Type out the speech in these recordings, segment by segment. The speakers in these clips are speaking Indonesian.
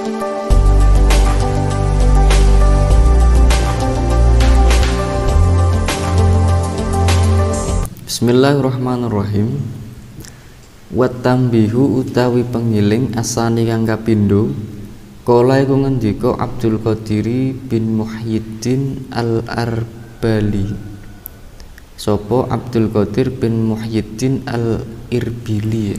Bismillahirrahmanirrahim. Watambihu utawi pengiling asani kang kapindho. Kala iku ngendika Abdul Qadiri bin Muhyiddin Al-Arbali. Sopo Abdul Qadir bin Muhyiddin Al-Irbili.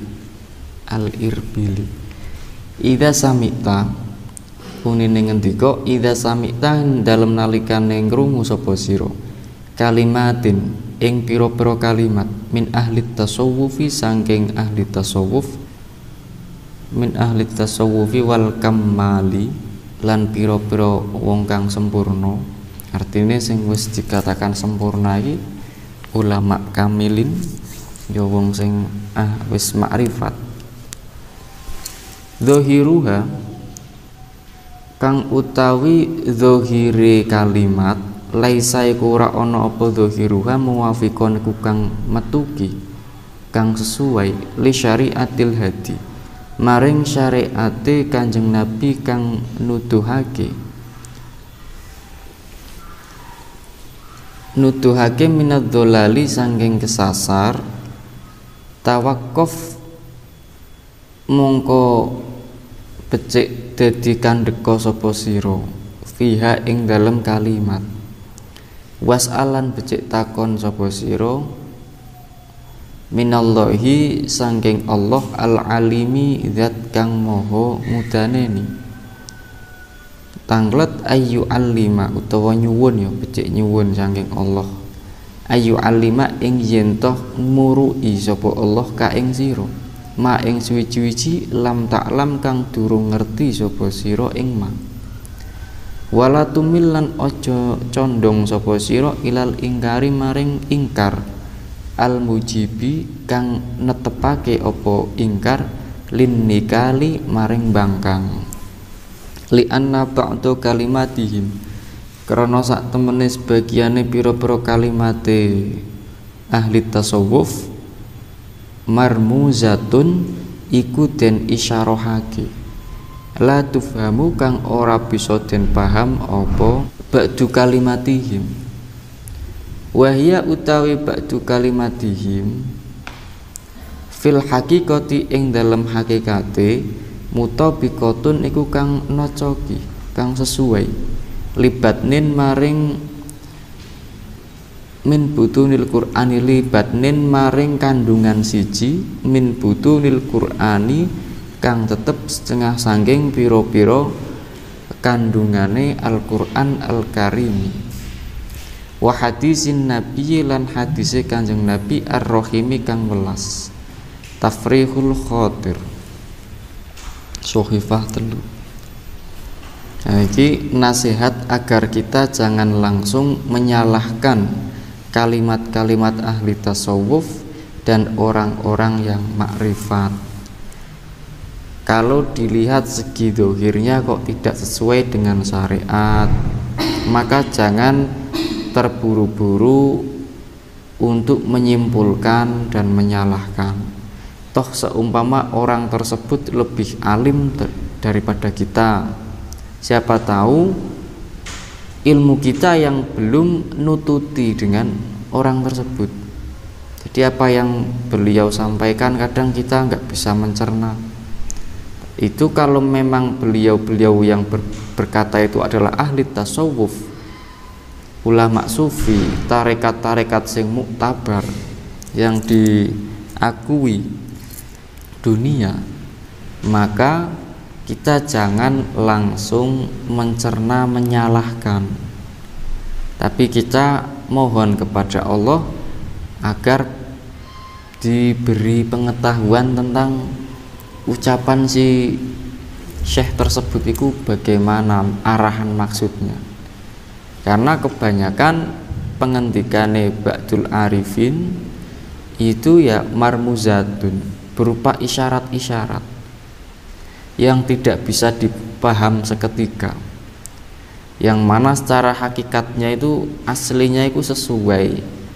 Idza samita kunine ngendika idza samita dalem nalikane ngrungu sapa sira kalimatin ing pira-pira kalimat min ahli tasawufi saking ahli tasawuf min ahli tasawufi wal kamali lan pira-pira wong kang sempurna. Artine sing wis dikatakan sempurna iki ulama kamilin ya wong sing wis makrifat. Dzahiruha kang utawi zahire kalimat laisa iku ora ana apa dzahiruha muwafiqon iku kang metuki kang sesuai li syariatil hadi maring syariate Kanjeng Nabi kang nuduhake minadz dhalali sangking kesasar tawaqquf mongko becik dadi kandheka sapa sira fiha ing dalem kalimat was'alan becik takon sapa sira minallahi sangking Allah al-alimi zat kang maha mudaneni tanglet ayu alima utawa nyuwun ya becik nyuwun sangking Allah ayu alima ing yen toh murui sapa Allah ka ing sira ma ing suwi-suwi lam taklam kang durung ngerti sapa sira ing ma wala tumil lan aja condong sapa sira ilal ingkari maring ingkar al mujibi kang netepake apa ingkar lin nikali maring bangkang li anna ba'du kalimatihim krana sak temene sebagiane pira-pira kalimate ahli tasawuf marmuzatun iku den isyarahake la tufhamu kang ora bisa den paham apa ba'du kalimatihim wahya utawi ba'du kalimatihim fil haqiqati ing dalem hakikate mutabiqatun iku kang nocoki kang sesuai libatnin maring min butunil Qur'ani libatnin maring kandungan siji min butunil Qur'ani kang tetep setengah sangking piro-piro kandungane Al-Qur'an Al-Karim wa hadisin Nabi lan hadise Kanjeng Nabi Ar-Rahimi kang welas Tafrihul Khatir Sohifah telu. Nah, ini nasihat agar kita jangan langsung menyalahkan kalimat-kalimat ahli tasawuf dan orang-orang yang makrifat. Kalau dilihat segi dohirnya kok tidak sesuai dengan syariat, maka jangan terburu-buru untuk menyimpulkan dan menyalahkan. Toh seumpama orang tersebut lebih alim daripada kita, siapa tahu ilmu kita yang belum nututi dengan orang tersebut. Jadi apa yang beliau sampaikan kadang kita nggak bisa mencerna. Itu kalau memang beliau-beliau yang berkata itu adalah ahli tasawuf, ulama sufi, tarekat-tarekat sing muktabar yang diakui dunia, maka kita jangan langsung mencerna menyalahkan, tapi kita mohon kepada Allah agar diberi pengetahuan tentang ucapan si syekh tersebut itu bagaimana arahan maksudnya. Karena kebanyakan pengendikane Ba'dul Arifin itu ya marmuzatun, berupa isyarat-isyarat yang tidak bisa dipaham seketika, yang mana secara hakikatnya itu aslinya itu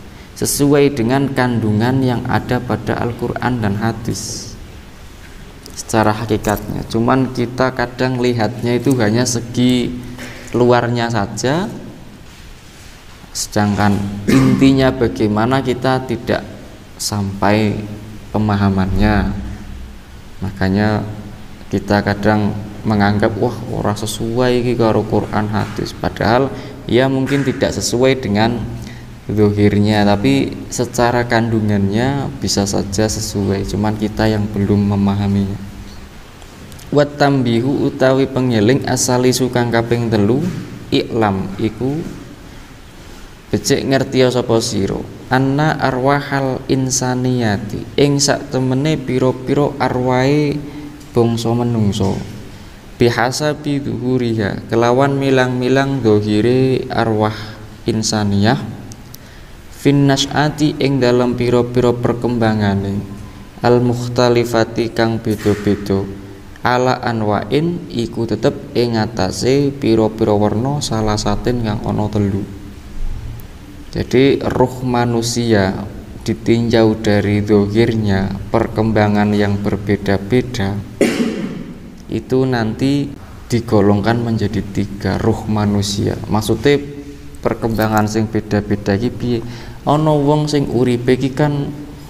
sesuai dengan kandungan yang ada pada Al-Quran dan hadis. secara hakikatnya. Cuman kita kadang lihatnya itu hanya segi luarnya saja, sedangkan intinya bagaimana kita tidak sampai pemahamannya. Makanya kita kadang menganggap wah ora sesuai iki karo Quran hadis, padahal ya mungkin tidak sesuai dengan zahirnya, tapi secara kandungannya bisa saja sesuai, cuman kita yang belum memahaminya. Wat tambihu utawi pengeling asali sukang kaping telu iklam iku becik ngerti sapa sira anna arwahal insaniyati ing sak temene pira-pira arwahe bangsa menungso bihasabi dhuhuriha kelawan milang-milang dhahire arwah insaniyah fin nas'ati ing dalam pira-pira perkembangane al mukhtalifati kang beda-beda ala anwain iku tetep ing atase pira-pira warna salah saten kang ana telu. Jadi ruh manusia ditinjau dari zahirnya perkembangan yang berbeda-beda itu nanti digolongkan menjadi 3 ruh manusia. Maksudnya perkembangan sing beda-beda iki piye? Ana wong sing uripe iki kan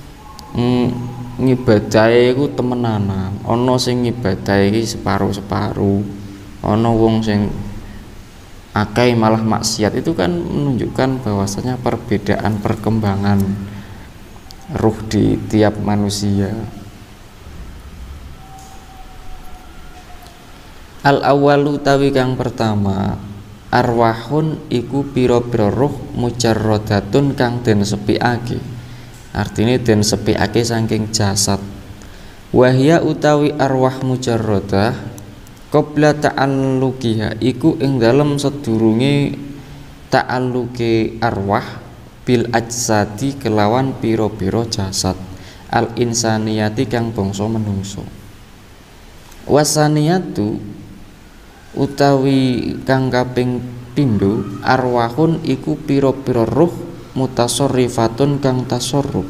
ngibadahe iku temenanan, ana sing ngibadahe iki separuh-separuh, ana wong sing akeh malah maksiat. Itu kan menunjukkan bahwasanya perbedaan perkembangan ruh di tiap manusia. Al awalu tawi kang pertama arwahun iku pira-pira ruh mujarradatun kang den sepikake. Artine den sepikake saking jasad. Wahya utawi arwah mujarradah qabla ta'alluqiha iku ing dalem sedurunge ta'alluqe arwah bil ajsadi kelawan pira-pira jasad al insaniyati kang bangsa menungso. Wasaniyatu utawi kang kaping pindho arwahun iku pira-pira ruh mutasarrifatun kang tasarruf.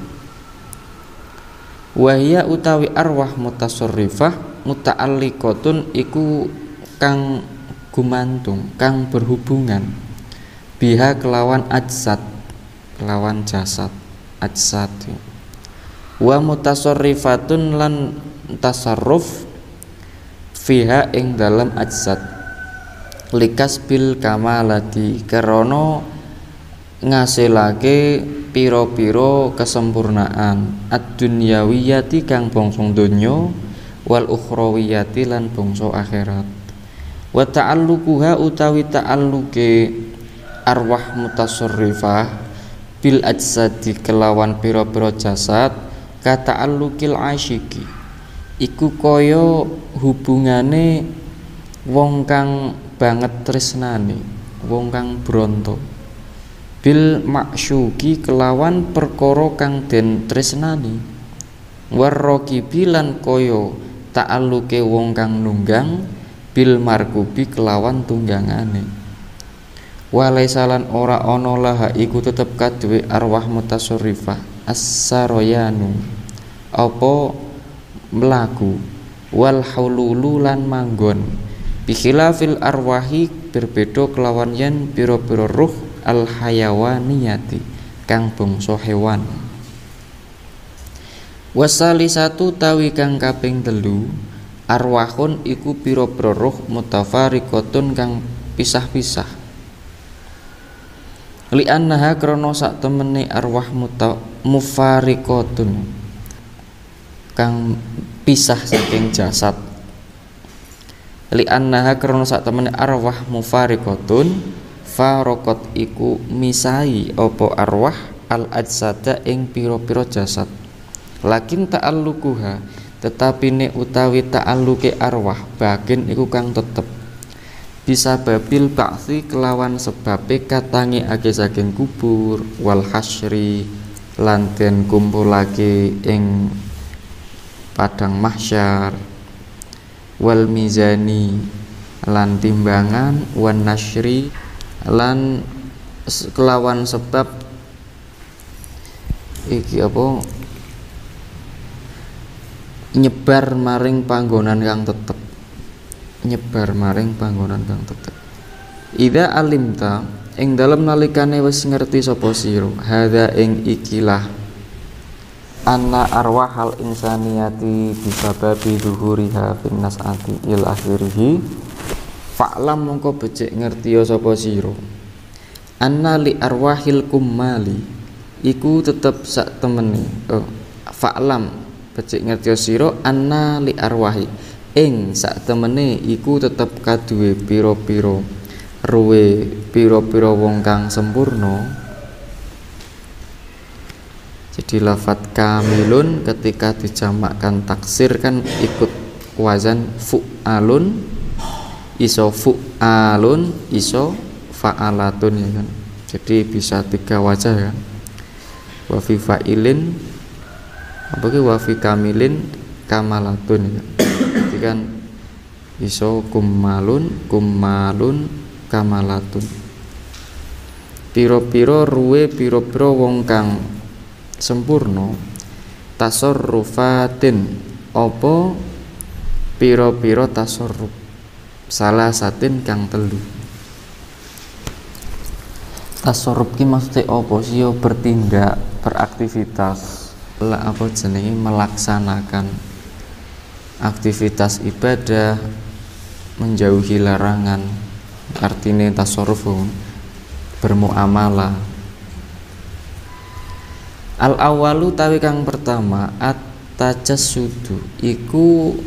Wahya utawi arwah mutasarrifah muta'alliqatun iku kang gumantung kang berhubungan biha kelawan ajsad kelawan jasad ajsad. Wa mutasarrifatun lan tasarruf fiha ing dalam ajsad likas bil kamalati karena ngasilake piro-piro kesempurnaan ad-dunyawiyati kang bangsa donya wal ukhrawiyati lan bangsa akhirat. Wa ta'alluquha utawi ta'alluqe arwah mutasarrifah bil ajsadi kelawan piro-piro jasad ka ta'alluqil asyiki iku kaya hubungane wong kang banget tresnane, wong kang bronto bil maksyuki kelawan perkara kang den tresnani warraqibi lan kaya ta'alluke wong kang nunggang bil markubi kelawan tunggangane. Walaisalan ora ana laha iku tetep kaduwe arwah mutasarrifah as-sarayanu apa mlaku wal haululu lan manggon bikhilafil arwahi berbeda kelawan yen pira-pira ruh al hayawaniyati kang bangsa hewan. Wasalisatu tawi kang kaping 3 arwahun iku pira-pira ruh mutafariqatun kang pisah-pisah. Li annaha krana sak temene arwah mufariqatun kang pisah saking jasad. Li annaha krana sak temene arwah mufariqatun faraqat iku misai apa arwah al ajsada ing pira-pira jasad. Lakin ta'alluquha tetapi nek utawi ta'alluqe arwah bagian iku kang tetep bisa babil ba'si kelawan sebabe katangi ake saking kubur wal hasyri lan den kumpulake ing padang mahsyar wal mizani lan timbangan wan nasyri lan kelawan sebab iki apa nyebar maring panggonan kang tetep, nyebar maring panggonan kang tetep. Ida alimta ing dalem nalikane wis ngerti sapa sira hadza ing ikilah anna arwahal insaniyati bisababi zuhuriha fin nas'ati il akhirih fa'lam mongko becik ngerti sapa sira anna li arwahil kummali iku tetep sak temene fa'lam becik ngerti sira anna li arwahi ing sak temene iku tetep kaduwe pira-pira ruwe pira-pira wong kang sempurna. Jadi lafat kamilun ketika dijamakkan taksir kan ikut wazan fu'alun, iso fu'alun, iso fa'alatun ya kan. Jadi bisa 3 wajah kan. Wa fi fa'ilin apa ki wa fi kamilin kamalatun ya kan. Jadi kan iso kummalun, kamalatun. Piro-piro ruwe piro-piro wong kang sempurna tasarrufatin apa piro-piro tasarruf salah satin kang telu. Tasarruf ki maksudnya apa sih? Bertindak, beraktivitas, lah apa jenenge melaksanakan aktivitas ibadah, menjauhi larangan. Artinya tasarruf bermuamalah. Al awalu tawi kang pertama at-tajassudu iku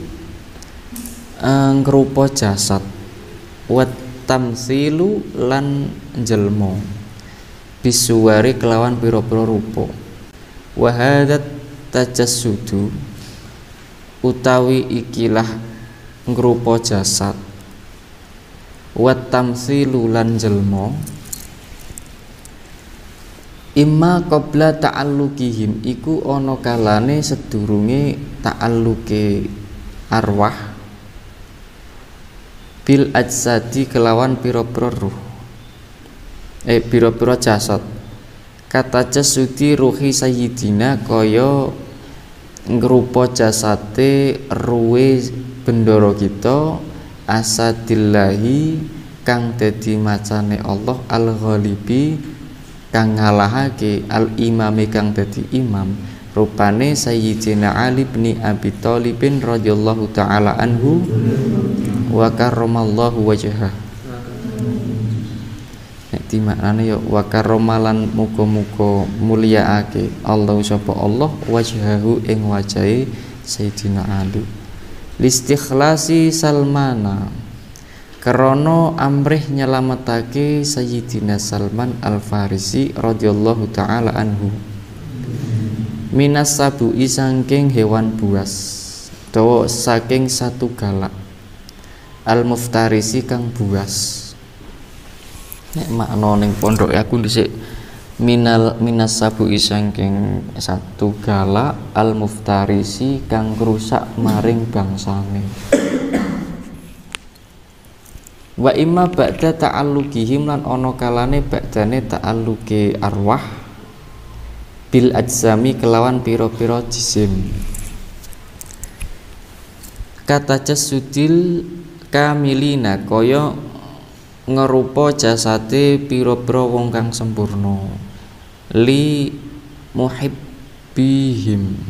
ngrupa jasad wat tamsilu lan jelmo bisuwari kelawan pira-pira rupa wa hadat tajassudu utawi ikilah ngrupa jasad wat tamsilu lan jelmo imma qabla ta'allukihim iku ana kalane sedurunge ta'alluke arwah bil ajsadi kelawan pira-pira ruh pira-pira jasad kata jasudi ruhi sayyidina kaya ngrupa jasate ruwe bendoro kita asadillahi kang dadi macane Allah al-ghalibi kang ngalahake al-imami kang dadi imam rupane Sayyidina Ali bin Abi Thalib radhiyallahu taala anhu wa karramallahu wajhah. Nek dimaknane ya wa karramalan muga-muga mulyaake Allah sapa Allah wajhahu ing wajahe Sayyidina Ali listikhlasi Salmana Karena amrih nyelametake Sayyidina Salman Al-Farisi radhiyallahu taala anhu minas sabu'i saking hewan buas utawa saking satu galak al-muftarisi kang buas. Nek makna ning pondok aku dhisik minas sabu'i saking satu galak al-muftarisi kang rusak maring bangsane. Wa imma ba'da ta'allukihim lan ana kalane ba'dane ta'alluke arwah bil ajsami kelawan pira-pira jisim. Kata jasudil kamilina kaya ngerupa jasate pira-pira wong kang sempurna li muhibbihim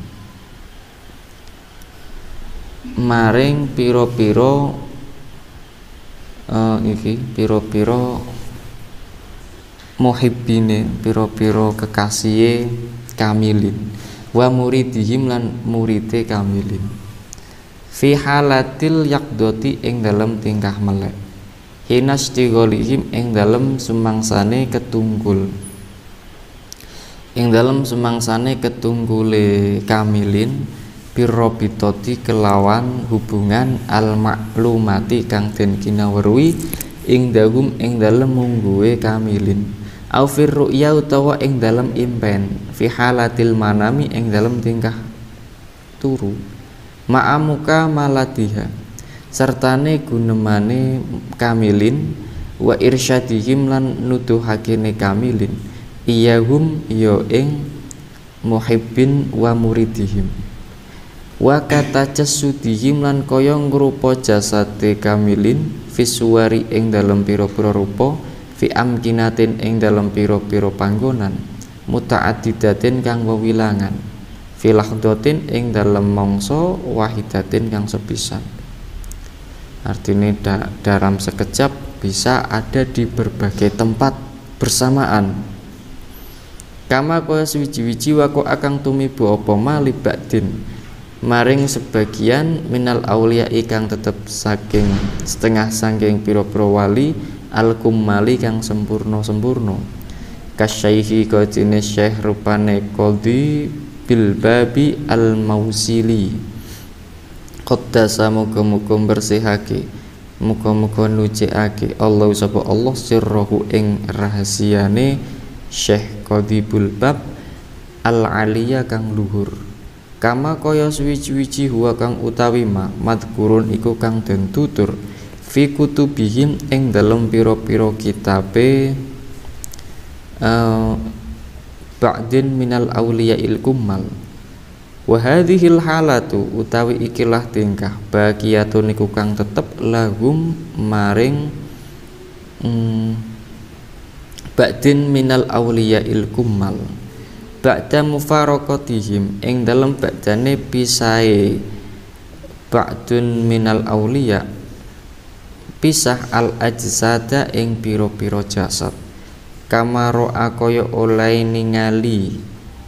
maring pira-pira iki pira-pira muhibbine pira-pira kekasihe kamilin wa muridihim lan muride kamilin fi halatil yaqdati ing dalem tingkah melek hinastigholihim ing dalem sumangsane ketunggul ing dalem sumangsane ketunggule kamilin birrobitoti kelawan hubungan al-maklumati kang den kinaweruhi ing dahum ing dalem mungguhe kamilin au fir ru'ya utawa ing dalem impen fi halatil manami ing dalem tingkah turu ma'amuka malatiha sertane gunemane kamilin wa irsyadihim lan nuduhakene kamilin iyahum ya ing muhibbin wa muridihim wa kata jasudihim lan kaya ngrupa jasate kamilin visuari ing dalem pira-pira rupa fi amkinatin ing dalem pira-pira panggonan mutaaddidatin kang wewilangan fi lahdatin ing dalem mangsa wahidatin kang sepisan. Artinya dalam sekejap bisa ada di berbagai tempat bersamaan. Kama kaya suwiji-wiji wako akang tumibu apa malibadin maring sebagian minal aulia kang tetep saking setengah saking pira-pira wali al-kummali kang sempurna-sempurna. Kasyaihi kodine syekh rupane qadhi bil babi al-mausili. Qaddasa muga-muga bersihake muga-muga nucikake Allah sapa Allah sirruhu ing rahasiane Syekh Qadhibul Bab al-aliya kang luhur. Kama kaya suwi-wiji huwa kang utawi madhkurun iku kang den tutur fi kutubihim ing dalem pira-pira kitabe ba'din minal awliyail kummal. Wa hadhil halatu utawi ikilah tingkah baqiyatun iku kang tetep lahum maring ba'din minal awliyail kummal ba'da mufaraqatihim ing dalem ba'dane pisahe ba'dun minal awliya pisah al ajsada ing pira-pira jasad kamaro akaya oleh ningali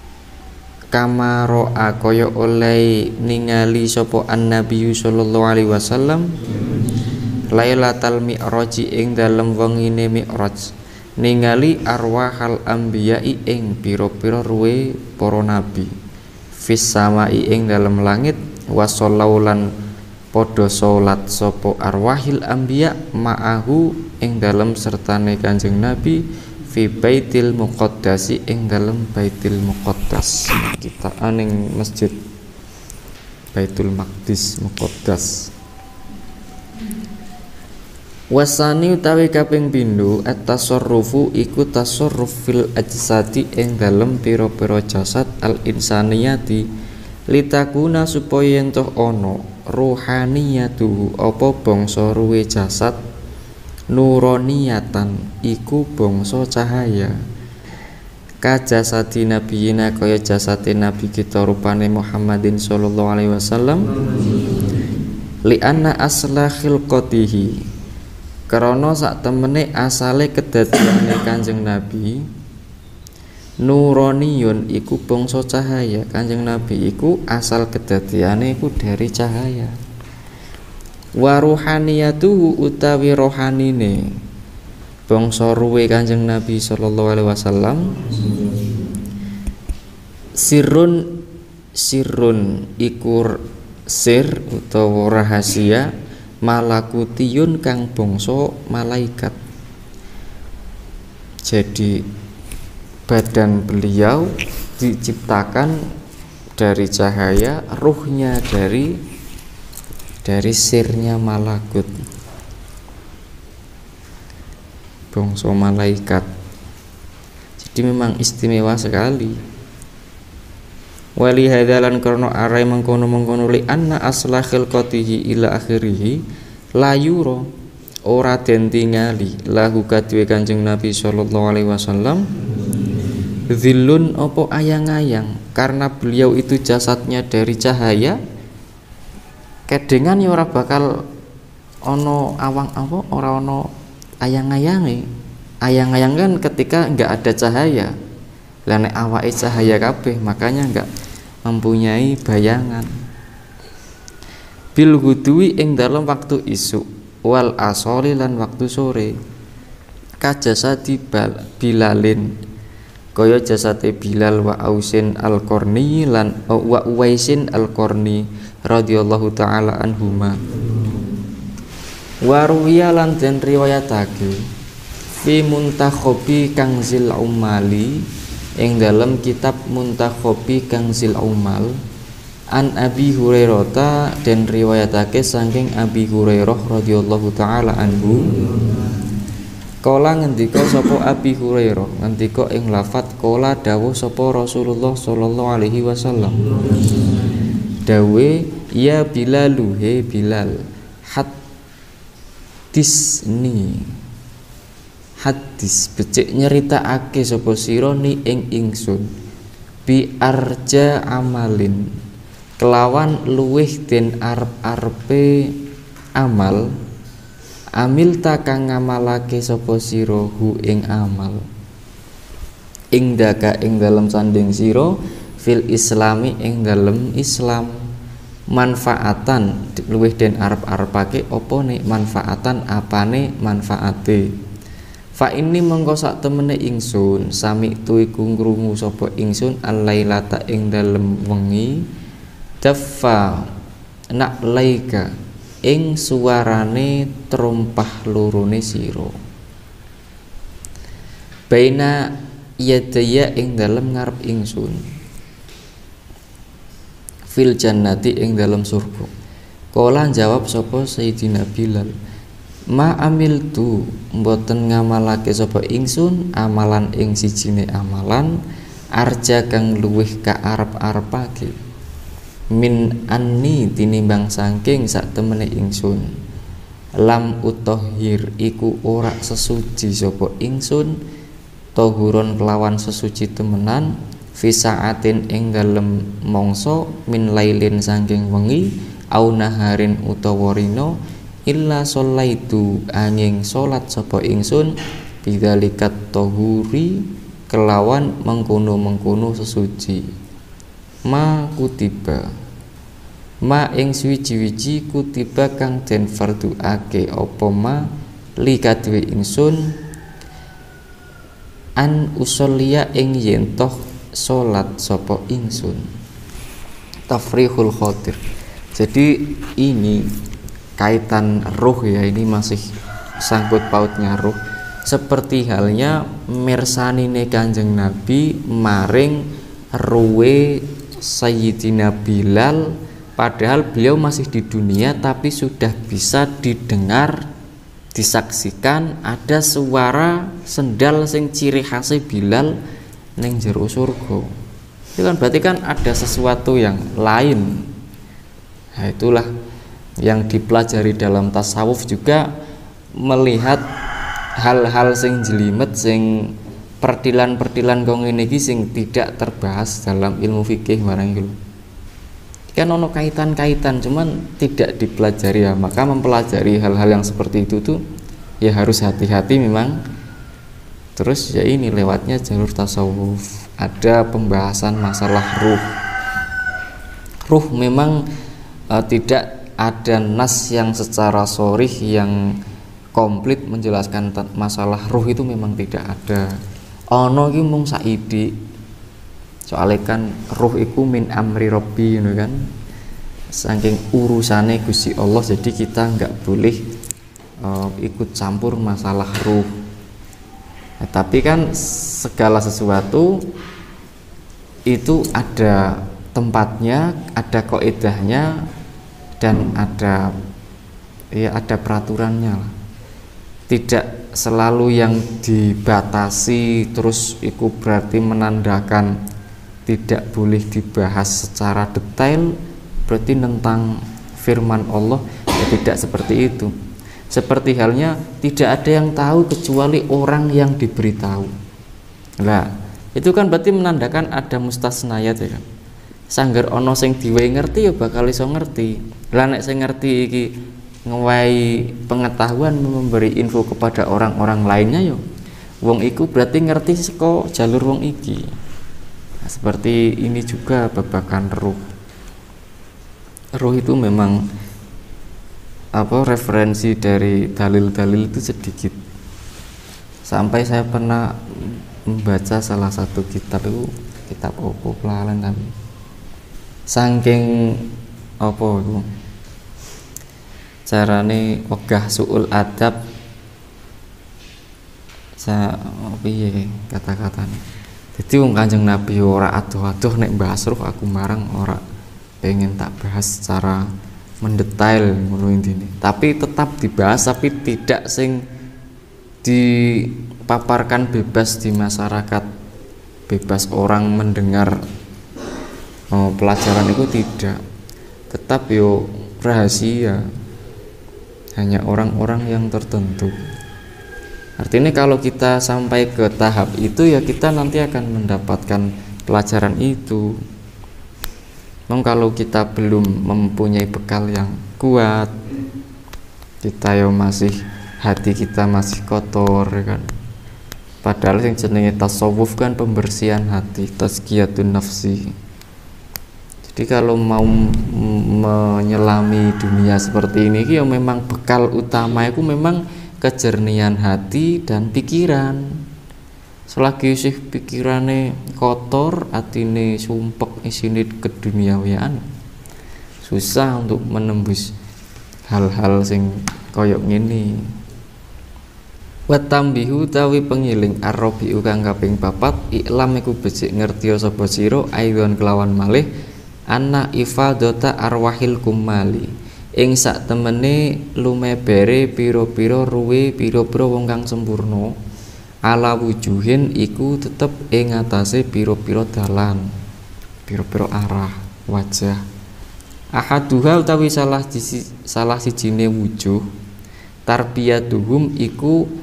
sapa an-nabi sallallahu alaihi wasallam lailatal mi'raj ing dalem wengine mi'raj ningali arwahal anbiya'i ing pira-pira ruwe para nabi fis samai ing dalem langit wasallau lan padha salat sapa arwahil anbiya ma'ahu ing dalem sertane Kanjeng Nabi fi baitil muqaddasi ing dalem baitil muqaddas kita aning masjid Baitul Maqdis Muqaddas. Wasani utawi kaping pindho at-tasarrufu iku tasarruf fil ajsadi ing dalem pira-pira jasad al insaniyati litakuna supaya entuk ana ruhaniyatuhu apa bangsa ruwe jasad nuroniyatan iku bangsa cahaya kajasati nabiyina kaya jasate nabi kita rupane Muhammadin sallallahu alaihi wasallam li anna asla khilqatihi karena sak temene asale kedadiane Kanjeng Nabi nuroniyun iku bangsa cahaya. Kanjeng Nabi iku asal kedadiane iku dari cahaya. Wa ruhaniyatuhu utawi rohanine bangsa ruwe Kanjeng Nabi sallallahu alaihi wasallam sirrun iku sir utawa rahasia malakutiyun kang bangsa malaikat. Jadi badan beliau diciptakan dari cahaya, ruhnya dari sirnya malakut, bangsa malaikat. Jadi memang istimewa sekali. Wali hadalan karena arai mengkono-mengkono li anna asla khilqatihi ila akhirih layuro ora den tingali lahu kadwe Kanjeng Nabi sallallahu alaihi wasallam zillun opo ayang-ayang, karena beliau itu jasadnya dari cahaya. Kedengan ya ora bakal ono awang apa ora ono ayang-ayange. Ayang-ayang kan ketika enggak ada cahaya. Lah nek awake cahaya kabeh makanya enggak mempunyai bayangan. Bil hudwi ing dalam waktu isuk wal asoli lan waktu sore. Kajasadi Bilalin kaya jasate Bilal wa Ausin al-Qarni lan wa Uwaisin al-Qarni radhiyallahu taala anhuma. Wa ruwiya lan den riwayatake fi muntakhobi Kanzil Umali ing dalam kitab Muntakhobi Kanzil Umal an Abi Hurairah dan riwayatake saking Abi Hurairah radhiyallahu taala anhu. Kala ngendika sapa Abi Hurairah ngendika ing lafat kala dawuh sapa Rasulullah sallallahu alaihi wasallam dawe ya Bilalu he Bilal hadis becik nyeritakake sapa sira ni ing ingsun bi arja amalin kelawan luweh den arep-arepe amal amil ta kang ngamalake sapa sira hu ing amal ing daka ing dalem sanding sira fil islami ing dalem Islam manfaatan luweh den arep-arepake apa nek manfaatan apane manfaate fa ini mengko sak temene ingsun sami tu iku ngrungu sapa ingsun alailata ing dalem wengi daffa nak laika ing suarane trompah lorone sira baina yadaya ing dalem ngarep ingsun fil jannati ing dalem surga kala jawab sapa Sayyidina Bilal ma amiltu mboten ngamalake sapa ingsun amalan ing sijine amalan arja kang luweh ka arep-arepake min anni tinimbang saking sak temene ingsun lam utahhir iku ora sesuci sapa ingsun tahuron kelawan sesuci temenan fi saatin ing dalem mangsa min lailin saking wengi au naharin utawa rina illa sholaitu angin salat sapa ingsun bidzalikat tahuri kelawan mengkono-mengkono sesuci ma kutiba ma ing suwi-wiji kutiba kang den farduake apa ma li kadhe ingsun an usolliya ing yen toh salat sapa ingsun tafrihul khatir. Jadi ini kaitan ruh ya, ini masih sangkut pautnya ruh, seperti halnya mirsanine Kanjeng Nabi maring ruwe Sayyidina Bilal, padahal beliau masih di dunia tapi sudah bisa didengar, disaksikan ada suara sendal sing ciri khas Bilal ning jero surga. Itu kan berarti kan ada sesuatu yang lain. Nah, itulah yang dipelajari dalam tasawuf juga, melihat hal-hal sing jelimet, sing pertilan-pertilan kok ngene iki sing tidak terbahas dalam ilmu fikih barang iki. Kan ono kaitan-kaitan cuman tidak dipelajari ya, maka mempelajari hal-hal yang seperti itu tuh ya harus hati-hati memang. Terus ya ini lewatnya jalur tasawuf, ada pembahasan masalah ruh. Ruh memang tidak ada nas yang secara sharih yang komplit menjelaskan masalah ruh, itu memang tidak ada. Ono iki mung saidi. Soalnya kan ruh iku min amri rabbi ngono kan. Saking urusane Gusti Allah, jadi kita enggak boleh ikut campur masalah ruh. Nah, tapi kan segala sesuatu itu ada tempatnya, ada kaidahnya, dan ada peraturannya lah. Tidak selalu yang dibatasi terus itu berarti menandakan tidak boleh dibahas secara detail, berarti tentang firman Allah, ya tidak seperti itu. Seperti halnya tidak ada yang tahu kecuali orang yang diberitahu. Nah, itu kan berarti menandakan ada mustasnayat ya kan. Sangger ono sing diwehi ngerti ya bakal iso ngerti. Lah nek sing ngerti iki ngewahi pengetahuan, memberi info kepada orang-orang lainnya yo, wong iku berarti ngerti saka jalur wong iki. Nah, seperti ini juga babakan ruh. Ruh itu memang referensi dari dalil-dalil itu sedikit. Sampai saya pernah membaca salah satu kitab itu, kitab opo pelalen tapi saking itu carane wegah suul adab, piye kata-katane. Jadi wong Kanjeng Nabi ora aduh-aduh nek bahas ruh, aku marang ora pengen tak bahas secara mendetail ngono intine. Tapi tetap dibahas, tapi tidak sing dipaparkan bebas di masyarakat, bebas orang mendengar pelajaran itu tidak. tetap yo rahasia, hanya orang-orang yang tertentu. Artinya kalau kita sampai ke tahap itu ya kita nanti akan mendapatkan pelajaran itu. Memang kalau kita belum mempunyai bekal yang kuat, kita yo masih, hati kita masih kotor kan. Padahal yang jenenge tasawuf kan pembersihan hati, tazkiyatun nafsi. Jadi kalau mau menyelami dunia seperti ini ya memang bekal utama itu memang kejernihan hati dan pikiran. Selagi sih pikirane kotor, atine sumpek, isine keduniawian, susah untuk menembus hal-hal sing koyok ngene. Wa tambihu tawi pengiling arabiu kang kaping 4 iklam iku becik ngerti sapa sira aidon kelawan malih ana ifadata arwahil kumali ing sak temene lumebere pira-pira ruwe pira-pira wong kang sempurna ala wujuhin iku tetep ing atase pira-pira dalan, pira-pira arah wajah. Ahaduha utawi salah sijine wujuh tarbiyatuhum iku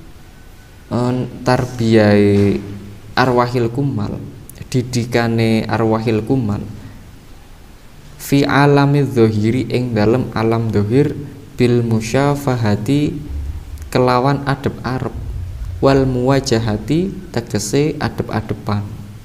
tarbiyai arwahil kumal, didikane arwahil kumal fi alami dzahiri ing dalem alam dzahir bil musyafahati kelawan adep arep wal muwajahati tegese adep-adepan.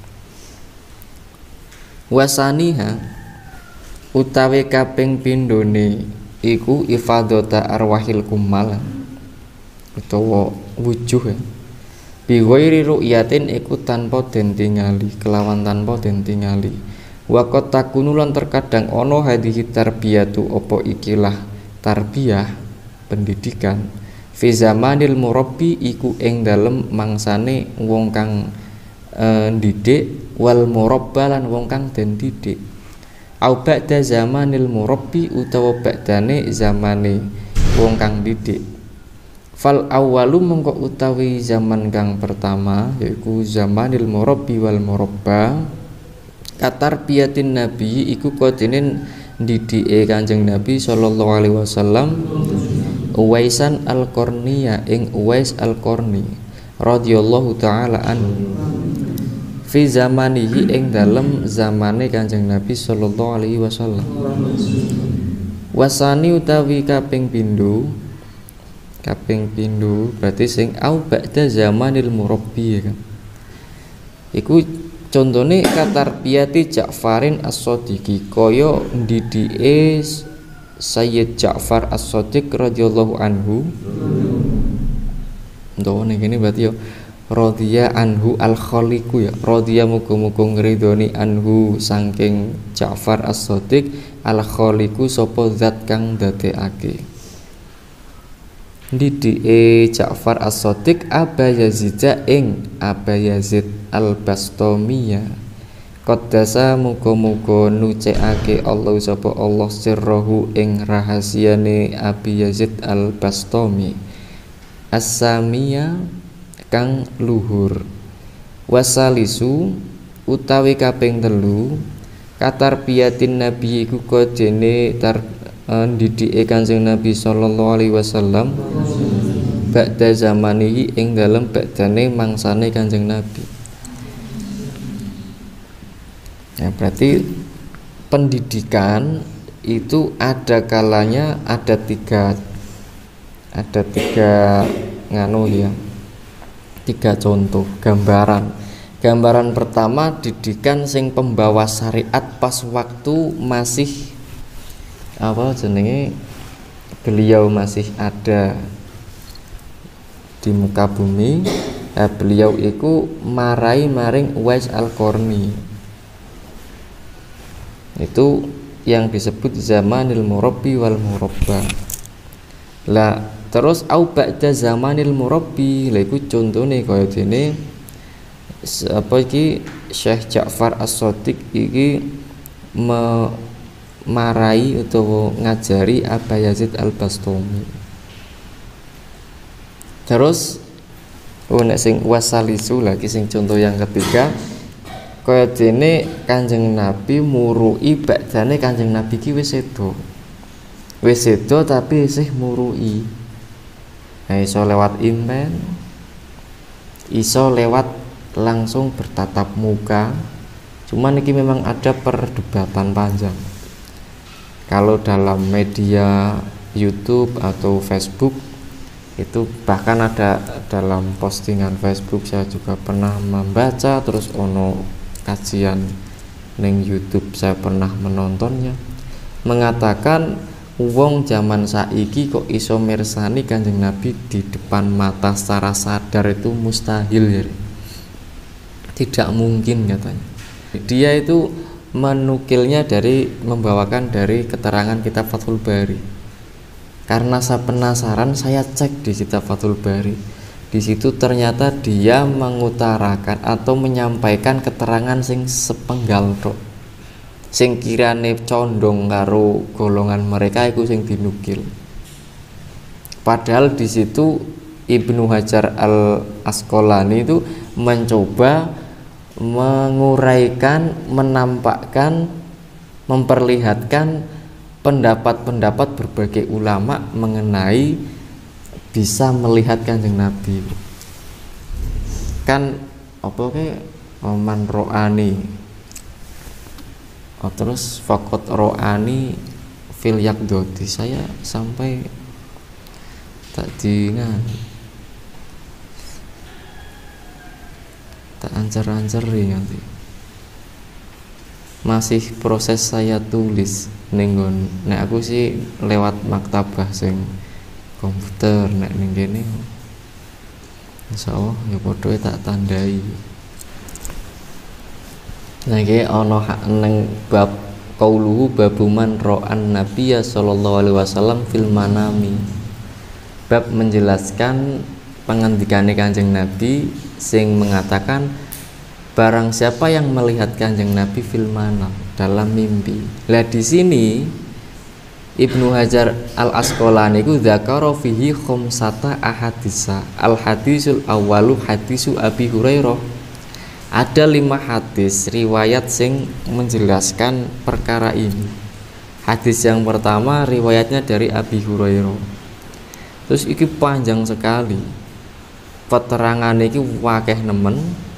Wasaniha utawi kaping pindhone iku ifadota arwahil kumal utawa wujuh ya. Bi ghairi ru'yatin iku tanpa den tingali, kelawan tanpa den tingali. Wa qad takunu lan terkadang ana hadhihi tarbiyatu apa ikilah tarbiyah pendidikan fi zamanil murabbi iku ing dalem mangsane wong kang ndidik wal murabba lan wong kang den didik. Au ba'da zamanil murabbi utawa ba'dane zamane wong kang didik. Fal awwalu mongko utawi zaman kang pertama yaiku zamanil murabbi wal murabba katarbiyatin nabi iku kodenen ndidike Kanjeng Nabi sallallahu alaihi wasallam Uwaisan al-Qarniya ing Uwais al-Qarni radhiyallahu taala anhu fi zamanihi ing dalem zamane Kanjeng Nabi sallallahu alaihi wasallam. Wasani utawi kaping pindho berarti sing au ba'da zamanil murabbi kan. Iku contone katarbiyati Ja'farin as-Shadiqi kaya ndidike Sayyid Ja'far as-Shadiq radhiyallahu anhu. Ndone kene berarti ya radhiya anhu al-khaliqu ya. Radhiya muga-muga ngridoni anhu saking Ja'far as-Shadiq al-khaliqu sapa zat kang ndadekake. Ndidike Ja'far as-Shadiq Aba Yazid ing Aba Yazid al-Bastamiyya. Qaddasa muga-muga nucekake Allah sapa Allah sirrahu ing rahasiane Abi Yazid al-Bastami as-Samiyya kang luhur. Wasalisu utawi kaping 3 katarbiyatin nabi iku kodene ndidike Kanjeng Nabi sallallahu alaihi wasallam ba'da zamanihi ing dalem ba'dane mangsane Kanjeng Nabi. Ya berarti pendidikan itu ada kalanya ada tiga nganu ya, 3 contoh gambaran pertama didikan sing pembawa syariat pas waktu masih apa jenenge beliau masih ada di muka bumi. Beliau iku marai maring Uwais al-Qarni, itu yang disebut zamanil murabbi wal murabba. Lah terus au ba'da zamanil murabbi lha iku contone kaya dene apa iki Syekh Ja'far as-Shadiq iki marai utawa ngajari Aba Yazid al-Bastami. Terus nek sing wasalisu lagi sing contoh yang ketiga kaya dene Kanjeng Nabi murui bakdane Kanjeng Nabi ki wis sedo tapi isih murui. Nah, iso lewat impen, iso lewat langsung bertatap muka. Cuman ini memang ada perdebatan panjang. Kalau dalam media YouTube atau Facebook itu, bahkan ada dalam postingan Facebook saya juga pernah membaca, terus ono kajian neng YouTube saya pernah menontonnya, mengatakan wong zaman saiki kok iso mirsani Kanjeng Nabi di depan mata secara sadar itu mustahil ya. Tidak mungkin katanya. Dia itu menukilnya membawakan dari keterangan kitab Fathul Bari. Karena saya penasaran, saya cek di kitab Fathul Bari. Di situ ternyata dia mengutarakan atau menyampaikan keterangan sing sepenggal tok. Sing kirane condong karo golongan mereka iku sing dinukil. Padahal di situ Ibnu Hajar Al Asqalani itu mencoba menguraikan, menampakkan, memperlihatkan pendapat-pendapat berbagai ulama mengenai bisa melihat Kanjeng Nabi. Kan apa ke man ro'ani, terus fakot ro'ani fil yakdoti. Saya sampai tak diingat, tak ancer-anceri nanti. Masih proses saya tulis nenggon. Nek aku sih lewat maktabah sing komputer, nek ning kene insyaallah ya padha tak tandai. Nah iki ana neng bab qauluhu babuman ro'an nabiyya sallallahu alaihi wasallam fil manami. Bab menjelaskan pengandikane Kanjeng Nabi sing mengatakan barang siapa yang melihat Kanjeng Nabi fil manam, dalam mimpi. Lah di sini Ibnu Hajar Al Asqalani ku dzakara fihi khamsata ahadisa. Al hadisul awwalu hadisu Abi Hurairah. Ada 5 hadis riwayat sing menjelaskan perkara ini. Hadis yang pertama riwayatnya dari Abi Hurairah. Terus iki panjang sekali. Keterangan iki wakeh nemen.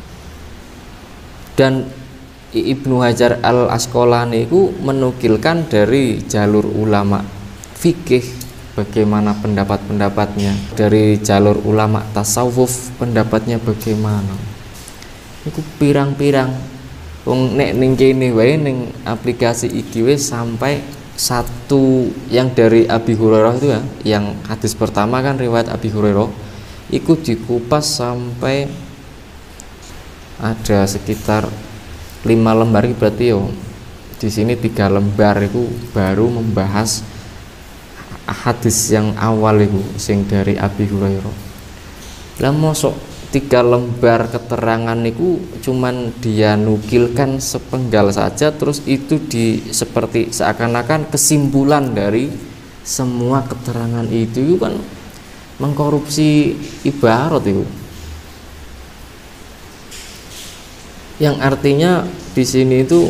Dan Ibnu Hajar Al Asqalani itu menukilkan dari jalur ulama fikih bagaimana pendapat-pendapatnya, dari jalur ulama tasawuf pendapatnya bagaimana. Iku pirang-pirang wong nek ning kene wae ning aplikasi iki wis sampai satu yang dari Abi Hurairah itu ya, yang hadis pertama kan riwayat Abi Hurairah, iku dikupas sampai ada sekitar 5 lembar. Berarti yo di sini 3 lembar itu baru membahas hadis yang awal itu sing dari Abi Hurairah. Lah mosok 3 lembar keterangan itu cuman dia nukilkan sepenggal saja, terus itu seperti seakan-akan kesimpulan dari semua keterangan itu kan mengkorupsi ibarat itu. Yang artinya di sini itu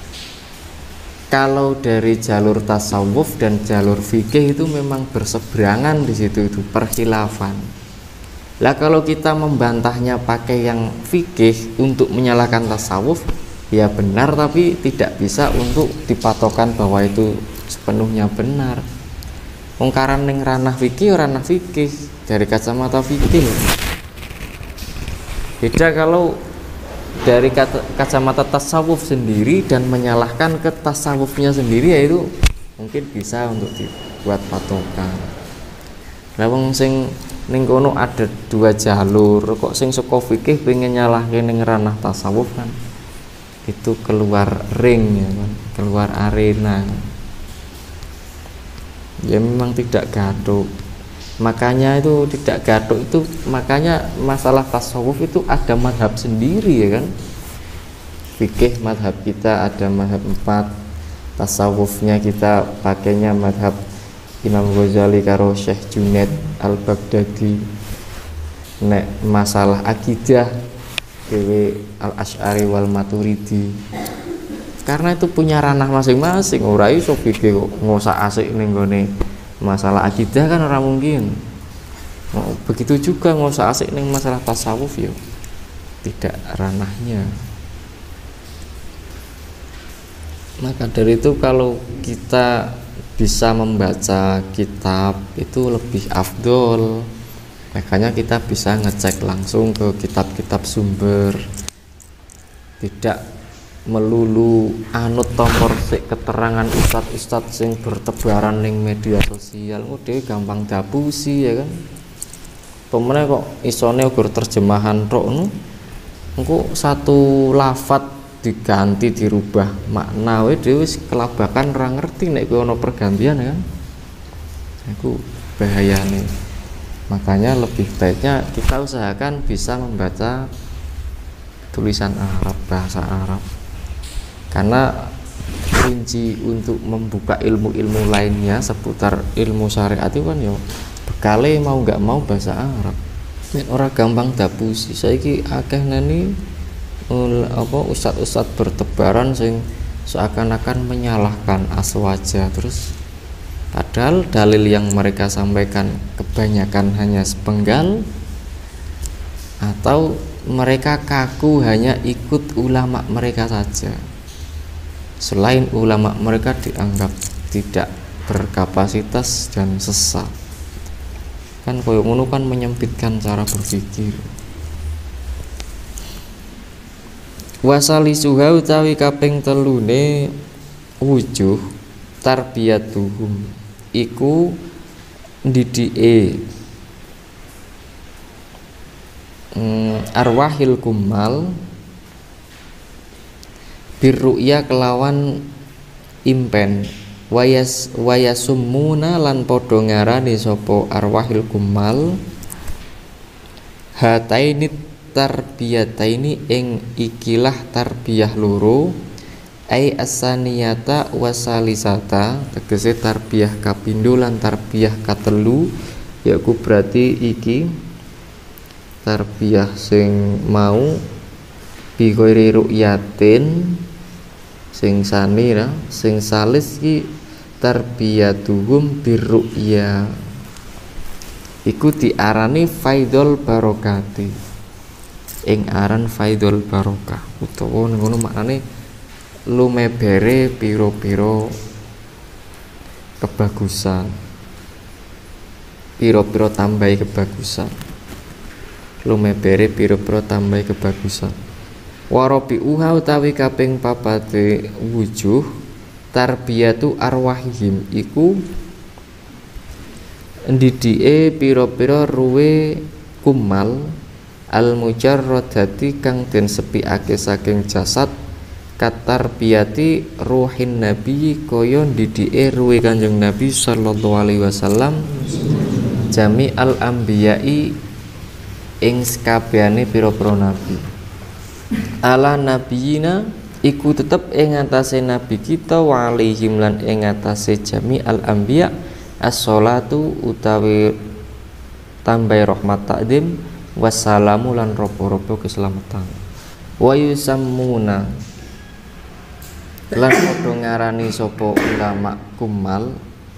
kalau dari jalur tasawuf dan jalur fikih itu memang berseberangan di situ, itu perkhilafan. Lah kalau kita membantahnya pakai yang fikih untuk menyalahkan tasawuf, ya benar, tapi tidak bisa untuk dipatokan bahwa itu sepenuhnya benar. Ungkaran ning ranah fikih dari kacamata fikih. Beda kalau dari kacamata tasawuf sendiri dan menyalahkan ke tasawufnya sendiri, yaitu mungkin bisa untuk dibuat patokan. Lah wong sing ning kono ada 2 jalur, kok sing saka fikih pengen nyalahke ning ranah tasawuf kan itu keluar ring ya kan, keluar arena. Ya memang tidak gaduh. Makanya itu tidak gaduh itu, makanya masalah tasawuf itu ada madhab sendiri ya kan. Fikih madhab kita ada madhab 4, tasawufnya kita pakainya madhab Imam Ghazali karo Syekh Junaid Al-Baghdadi. Nek masalah akidah dewe Al-Asy'ari wal Maturidi. Karena itu punya ranah masing-masing. Ora iso pikir kok ngosak asik ning gone masalah akidah kan ora mungkin. Begitu juga ngosak asik ning masalah tasawuf ya tidak ranahnya. Maka dari itu kalau kita bisa membaca kitab itu lebih afdol. Makanya kita bisa ngecek langsung ke kitab-kitab sumber. Tidak melulu anut tombor keterangan ustad-ustad sing bertebaran ning media sosial. Dhewe gampang dapusi ya kan. Pemene kok isone ugur terjemahan tok ngono. Engko satu lafat diganti dirubah makna wae dhewe wis kelabakan ora ngerti nek kuwi ana pergantian ya kan. Iku bahayane. Makanya lebih baiknya kita usahakan bisa membaca tulisan Arab, bahasa Arab. Karena kunci untuk membuka ilmu-ilmu lainnya seputar ilmu syariat itu kan ya bekale mau nggak mau bahasa Arab. Nek ora gampang dapusi. Saiki akeh nani ustad-ustad bertebaran sing seakan-akan menyalahkan aswaja, terus padahal dalil yang mereka sampaikan kebanyakan hanya sepenggal, atau mereka kaku hanya ikut ulama mereka saja. Selain ulama mereka dianggap tidak berkapasitas dan sesat. Kan koyo ngono kan menyempitkan cara berpikir. Wasali suha utawi kaping telune wujuh tarbiyatuhum iku ndidike arwahil kumal birru'ya kelawan impen wayasummuna lan padha ngarani sapa arwahil kumal hataini tarbiyataini ing ikilah tarbiyah loro ai asaniyata wasalisata tegese tarbiyah kapindho lan tarbiyah katelu yaiku berarti iki tarbiyah sing mau bi ghairi ru'yatin sing sanira sing salis iki tarbiyatuhum birru'ya iku diarani faidul barokati ing aran faidul barokah utawa ngono maknane lumebere piro-piro kebagusan piro-piro tambahi kebagusan lumebere piro-piro tambahi kebagusan warobi uha utawi kaping papate wujuh tarbiyatu arwahihim iku ndidike piro-piro ruwe kumal al mujarradati kang den sepiake saking jasad katarbiyati ruhin nabi kaya ndidike ruwe Kanjeng Nabi sallallahu alaihi wasallam jami al ambiyai ing sakabehane pira-pira nabi ala nabiyina iku tetep ing atase nabi kita wa alaihim lan ing atase jami al ambiya as-sholatu utawi tambahi rahmat takdim wassalamu lan ropo-ropo keselamatan wa yusammuna lan padha ngarani sapa ulama kumal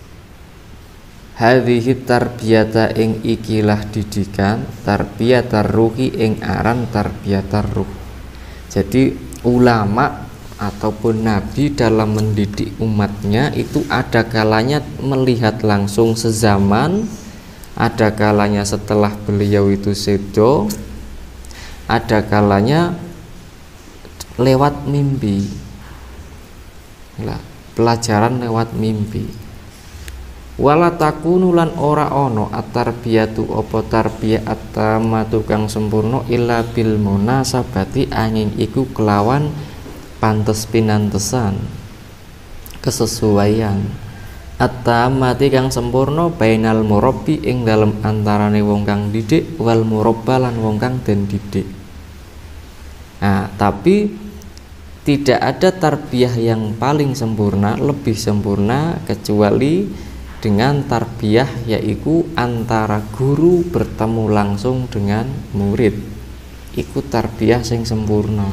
hadhihi tarbiyata ing ikilah didikan tarbiyatar ruhi ing aran tarbiyatar ruh. Jadi ulama ataupun nabi dalam mendidik umatnya itu ada kalanya melihat langsung sezaman, ada kalanya setelah beliau itu sedo, ada kalanya lewat mimpi. Lah, pelajaran lewat mimpi. Wala takunu lan ora ono at-tarbiyatu apa tarbiyah at-tamatu kang sempurna illa bil munasabati angin iku kelawan pantes pinantesan kesesuaian at-tamati kang sempurna bainal murabbi ing dalem antarane wong kang didik wal murabba lan wong kang den didik. Nah, tapi tidak ada tarbiyah yang paling sempurna, lebih sempurna kecuali dengan tarbiyah yaitu antara guru bertemu langsung dengan murid. iku tarbiyah sing sempurna.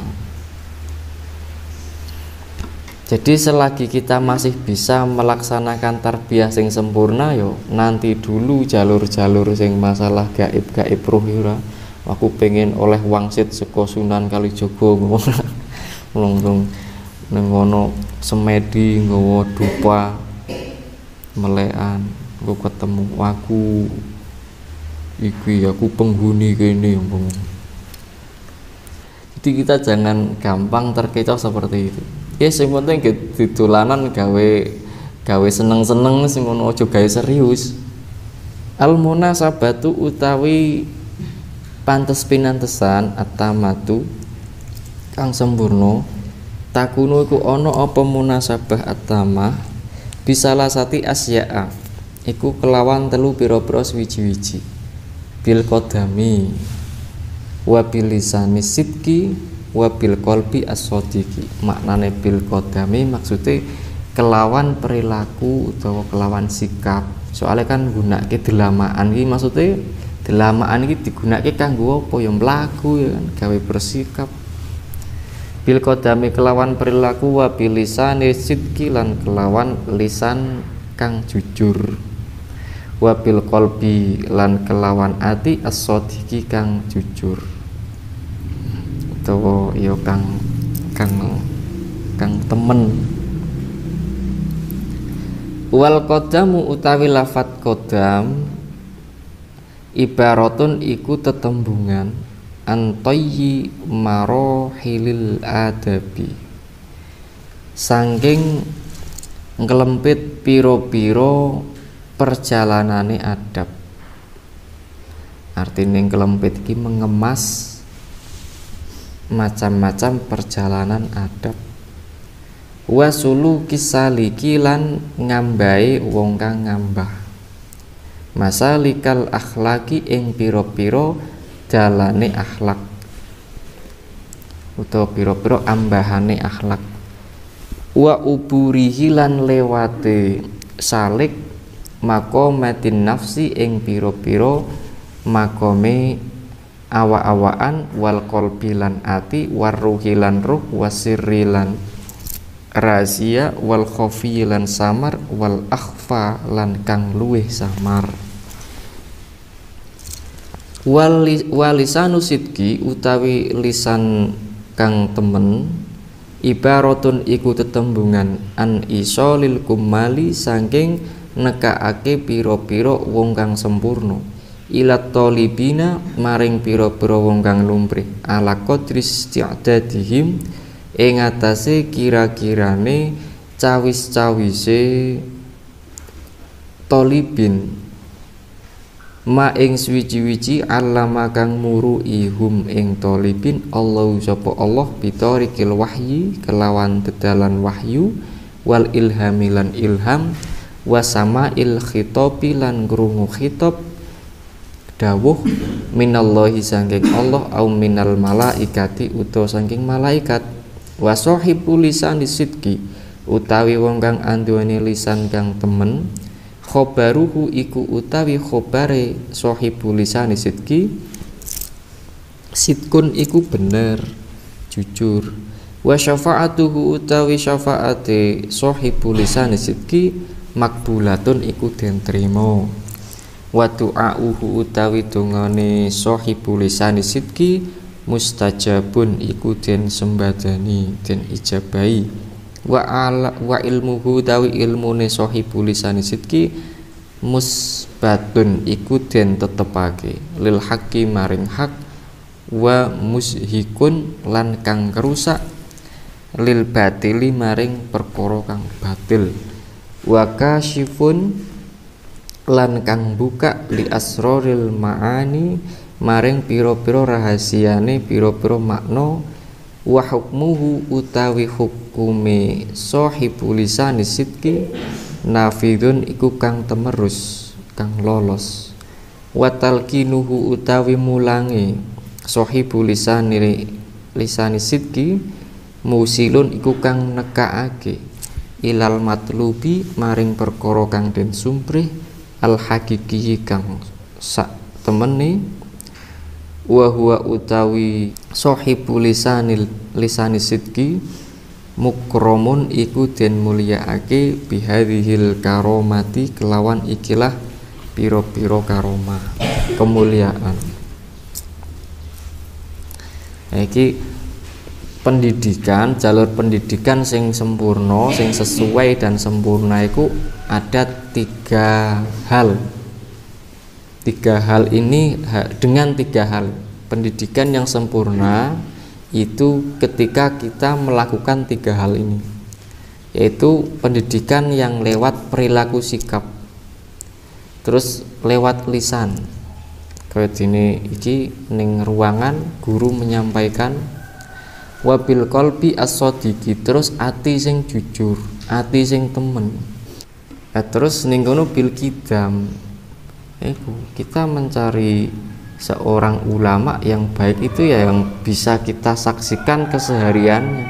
Jadi selagi kita masih bisa melaksanakan tarbiyah sing sempurna, yo nanti dulu jalur-jalur sing masalah gaib-gaib ruh ora. Aku pengen oleh wangsit saka Sunan Kalijaga langsung nang ngono semedi nggawa dupa melekan aku ketemu aku penghuni kene yang. Jadi kita jangan gampang terkecoh seperti itu. Ya sing penting ditulanan gawe seneng-seneng sing ngono aja gawe serius. Al munasabatu utawi pantes pinantesan atamatu kang sempurna takunu iku ana apa munasabah atama bisalah sati asya'a iku kelawan telu pira-pira swiji-wiji bil qadami wa bil lisani sidqi wa bil qalbi as-sadiqi. Maknane bil qadami maksude kelawan perilaku utawa kelawan sikap. Soalnya kan gunake delamaan iki maksude delamaan iki digunakake kanggo apa ya mlaku ya kan gawe bersikap. Bil qadami kelawan perilaku wa bil lisani sidqi lan kelawan lisan kang jujur. Wa bil qalbi lan kelawan ati as-sadiqi kang jujur. Utawa ya kang temen. Wal qadamu utawi lafat qadam ibaratun iku tetembungan antayyi marohilil adabi saking nglempit piro-piro perjalanane adab. Artine nglempit iki mengemas macam-macam perjalanan adab. Wasulu kisaliki lan ngambahi wong kang ngambah masalikal akhlaki ing pira-pira dalane akhlak utawa pira-pira ambahane akhlak. Wa uburihi lan lewate salik maqamatin nafsi ing pira-pira makome awa-awaan wal qalbi lan ati warruhi lan ruh wasirri lan rahasia wal khafi lan samar wal akhfa lan kang luwih samar. Walisanu sidqi utawi lisan kang temen ibaratun iku tetembungan an isolil kumali saking nekakake pira-pira wong kang sempurna ilat talibina maring pira-pira wong kang lumrih ala qadri isti'dadihim ing atase kira-kirane cawis-cawise talibin ma ing swiji-wiji allama kang muruihum ing talibin Allah sapa Allah bitarikil wahyi kelawan dedalan wahyu wal ilhami lan ilham wasamail khitabi lan krungu khitab dawuh minallahi saking Allah au minal malaikati utawa saking malaikat wa sahibul lisan sidqi utawi wong kang anduweni lisan kang temen khobaruhu iku utawi khobare sahibul lisan sidqi sidkun iku bener jujur wa syafaatuhu utawi syafaate sahibul lisan sidqi makbulatun iku den trima wa du'auhu utawi dongane sahibul lisan sidqi mustajabun iku den sembadani den ijabahi wa ilmuhu utawi ilmune sahibul lisan sidqi musbatun iku den tetepake lil haqqi maring hak wa mushikun lan kang kerusak lil batili maring perkara kang batil wa kasyifun lan kang buka li asroril ma'ani maring pira-pira rahasiane pira-pira makna wa hukmuhu utawi hukume sahibul lisan sidqi nafidun iku kang temerus kang lolos wa talqinuhu utawi mulangi sahibul lisan sidqi musilun iku kang nekakake ilal matlubi maring perkara kang den sumprih al hakiki kang sak temene wa huwa utawi sahibu lisani sidqi mukramun iku den mulyaake bihadhil karomati kelawan ikilah piro-piro karomah kemuliaan. Iki pendidikan, jalur pendidikan sing sempurna, sing sesuai dan sempurna iku ada 3 hal. 3 hal ini dengan 3 hal. Pendidikan yang sempurna itu ketika kita melakukan 3 hal ini, yaitu pendidikan yang lewat perilaku sikap, terus lewat lisan. Kayak dene iki ning ruangan guru menyampaikan, wabil qalbi as-sadiqi, terus ati sing jujur, ati sing temen. Terus ning kono bil kidam, kita mencari seorang ulama yang baik itu ya yang bisa kita saksikan kesehariannya.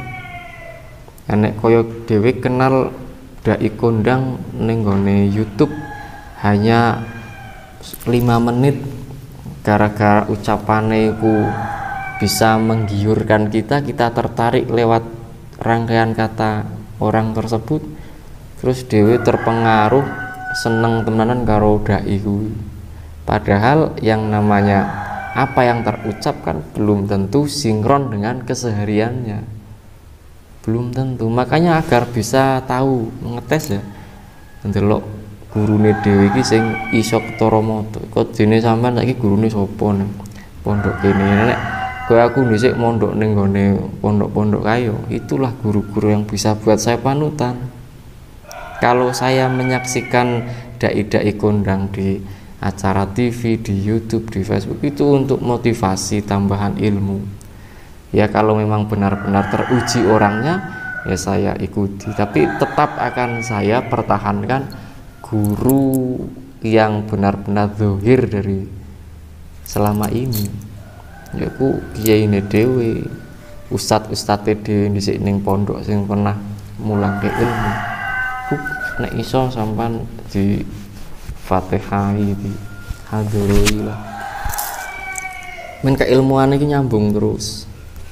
Nek koyo dhewe kenal dai kondang ning gone YouTube hanya 5 menit, gara-gara ucapane ku bisa menggiurkan kita tertarik lewat rangkaian kata orang tersebut, terus dhewe terpengaruh seneng temenan karo dai kuwi. Padahal yang namanya apa yang terucapkan belum tentu sinkron dengan kesehariannya, belum tentu. Makanya agar bisa tahu ngetes ya, ndelok gurune dhewe iki sing iso ketara mata. Kok dene sampean saiki gurune sapa nang pondok kene? Nek kowe aku dhisik mondok ning gone pondok-pondok kayo, itulah guru-guru yang bisa buat saya panutan. Kalau saya menyaksikan dai-dai kondang di acara TV, di YouTube, di Facebook, itu untuk motivasi tambahan ilmu. Ya kalau memang benar-benar teruji orangnya, ya saya ikuti. Tapi tetap akan saya pertahankan guru yang benar-benar zahir dari selama ini. Yaiku kiyaine dhewe, ustad-ustade dhewe dhisik ning pondok sing pernah mulangke ilmu. Nek iso sampean di Fatihah iki haduroi lah. Men keilmuan iki nyambung terus.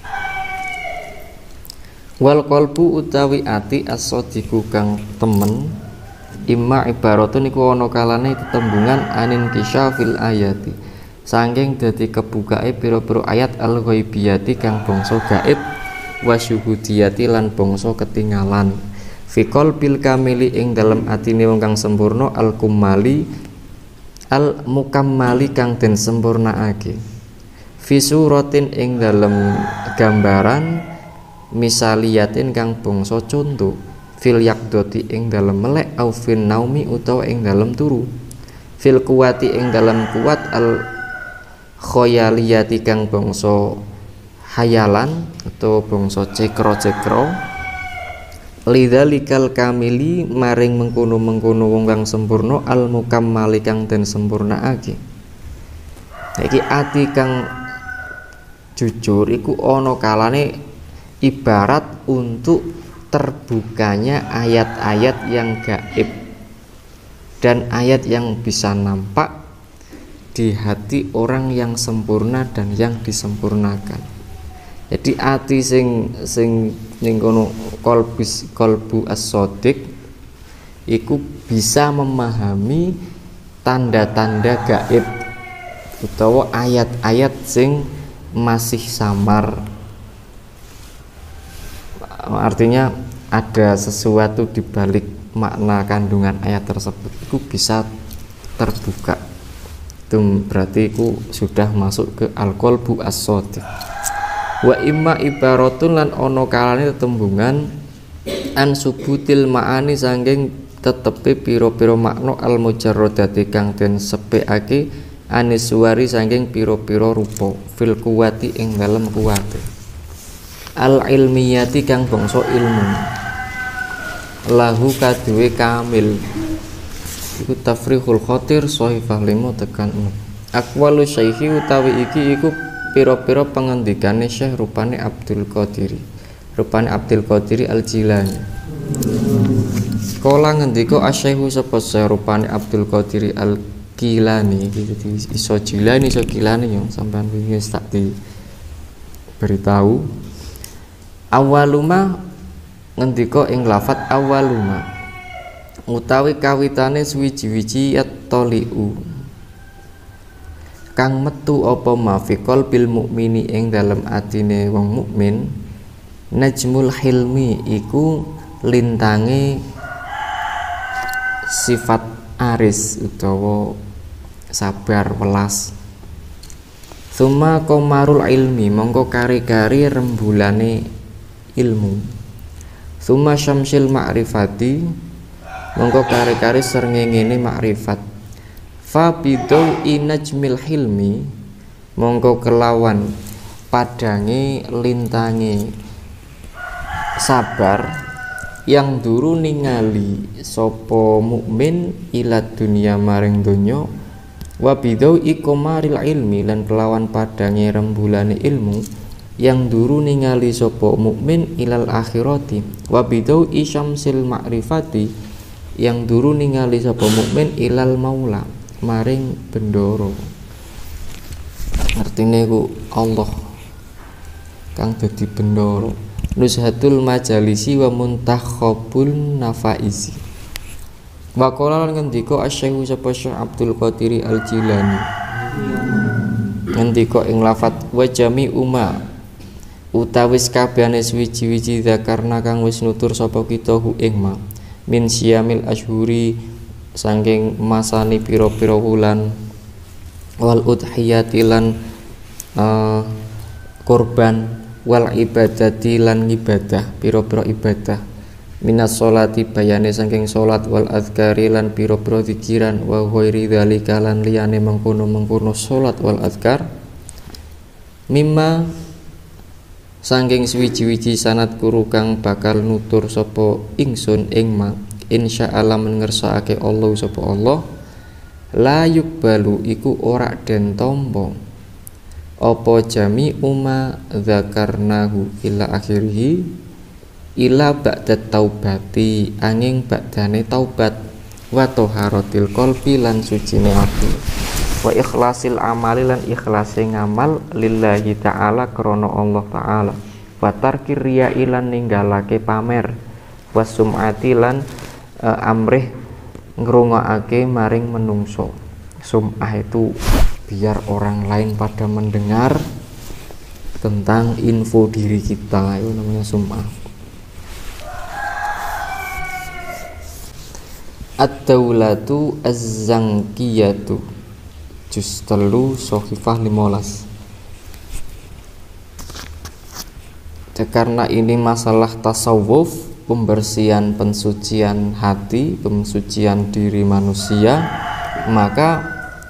Wal qalbu utawi ati as-sadiqu kang temen imma ibaratun iku ana kalane tetembungan anin kisyafil ayati, saking dadi kebukae pira-pira ayat al-ghaibiyati kang bangsa gaib wa syuhudiyati lan bangsa ketinggalan. Fikol bil kamili ing dalam atine wong kang sempurna al-kumali al-mukammali kang den sempurnaake. Fisuratin ing dalam gambaran misaliyatin kang bangsa conto. Fil yakdoti ing dalam melek au fin naumi utawa ing dalam turu. Fil kuwati ing dalam kuat al khoyaliyati kang bangsa hayalan atau bangsa cekro-cekro. Lidzalikal kamili maring mengkono-mengkono wong kang sempurna al mukammali kang den sempurnaake. Iki ati kang jujur iku ana kalane ibarat untuk terbukanya ayat-ayat yang gaib dan ayat yang bisa nampak di hati orang yang sempurna dan yang disempurnakan. Jadi ati sing ning kono kolbu as-shadiq iku bisa memahami tanda-tanda gaib utawa ayat-ayat sing masih samar. Artinya ada sesuatu di balik makna kandungan ayat tersebut itu bisa terbuka. Itu berarti itu sudah masuk ke al-qalbu as-shadiq. Wa imma ibaratun lan ono kalane tetembungan an subutil ma'ani sanging tetepe pira-pira makna al mujarradati kang den sepekake aniswari sanging pira-pira rupa fil kuwati ing dalem kuwate al ilmiyati kang bangsa ilmu lahu kaduwe kamil iku tafrihul khatir sahifah 5 tekan 6 aqwalu syaihi utawi iki iku pira-pira pengendikane Syekh rupane Abdul Qadiri Al-Jilani. Kala ngendika asy-Syekhu sapa Syekh rupane Abdul Qadiri Kilani iki iso jilani iso kilani yo sampean wingi tak diberitahu. Awaluma ngendika ing lafat awaluma utawi kawitane suwiji-wiji at-taliu kang metu apa mafiqol bil mukmini ing dalem atine wong mukmin. Najmul hilmi iku lintange sifat aris utawa sabar welas. Summa qamarul ilmi mongko kari-kari rembulane ilmu. Summa syamsil ma'rifati mongko kari-kari srengenge makrifat. Fa bidau inajmil hilmi mongko kelawan padange lintange sabar yang duru ningali sapa mukmin ila dunya maring donya. Wa bidau ikomaril ilmi lan kelawan padange rembulane ilmu yang duru ningali sapa mukmin ilal akhirati. Wa bidau isyamsil ma'rifati yang duru ningali sapa mukmin ilal maula maring bendoro. Artine ku Allah kang dadi bendoro. Nuzhatul majalisi wa muntakhabul nafaisi. Wa qala lan ngendika asy-syekh sapa Syekh Abdul Qadir Al-Jilani. Ngendika ing lafat wa jami'u ma utawis kabehane suwiji-wiji zakarna kang wis nutur sapa kita hu ing ma min syamil ashhuri saking masani pira-pira wulan wal udhiyati lan kurban wal ibadati lan ibadah pira-pira ibadah minas sholati bayane saking salat wal azkari lan pira-pira zikiran wa ghairi dzalika lan liyane mengkono-mengkono salat wal azkar mimma saking suwiji-wiji sanad kuru kang bakal nutur sapa ingsun ing ma insyaallah mengersakake Allah sapa Allah la yuqbalu iku ora den tampa apa jami umma dzakarnahu ila akhirih ila ba'da taubati angin ba'dane taubat wa taharatil qalbi lan sucine ati wa ikhlasil amali lan ikhlase ngamal lillahi ta'ala krana Allah ta'ala wa tarkir riya lan ninggalake pamer wa sum'ati lan amrih ngrungokake maring menungso. Sum'ah itu biar orang lain pada mendengar tentang info diri kita, itu namanya sum'ah. Ad-daulatu az-zankiyatu juz 3 Shahifah 15. Karena ini masalah tasawuf, pembersihan pensucian hati, pensucian diri manusia, maka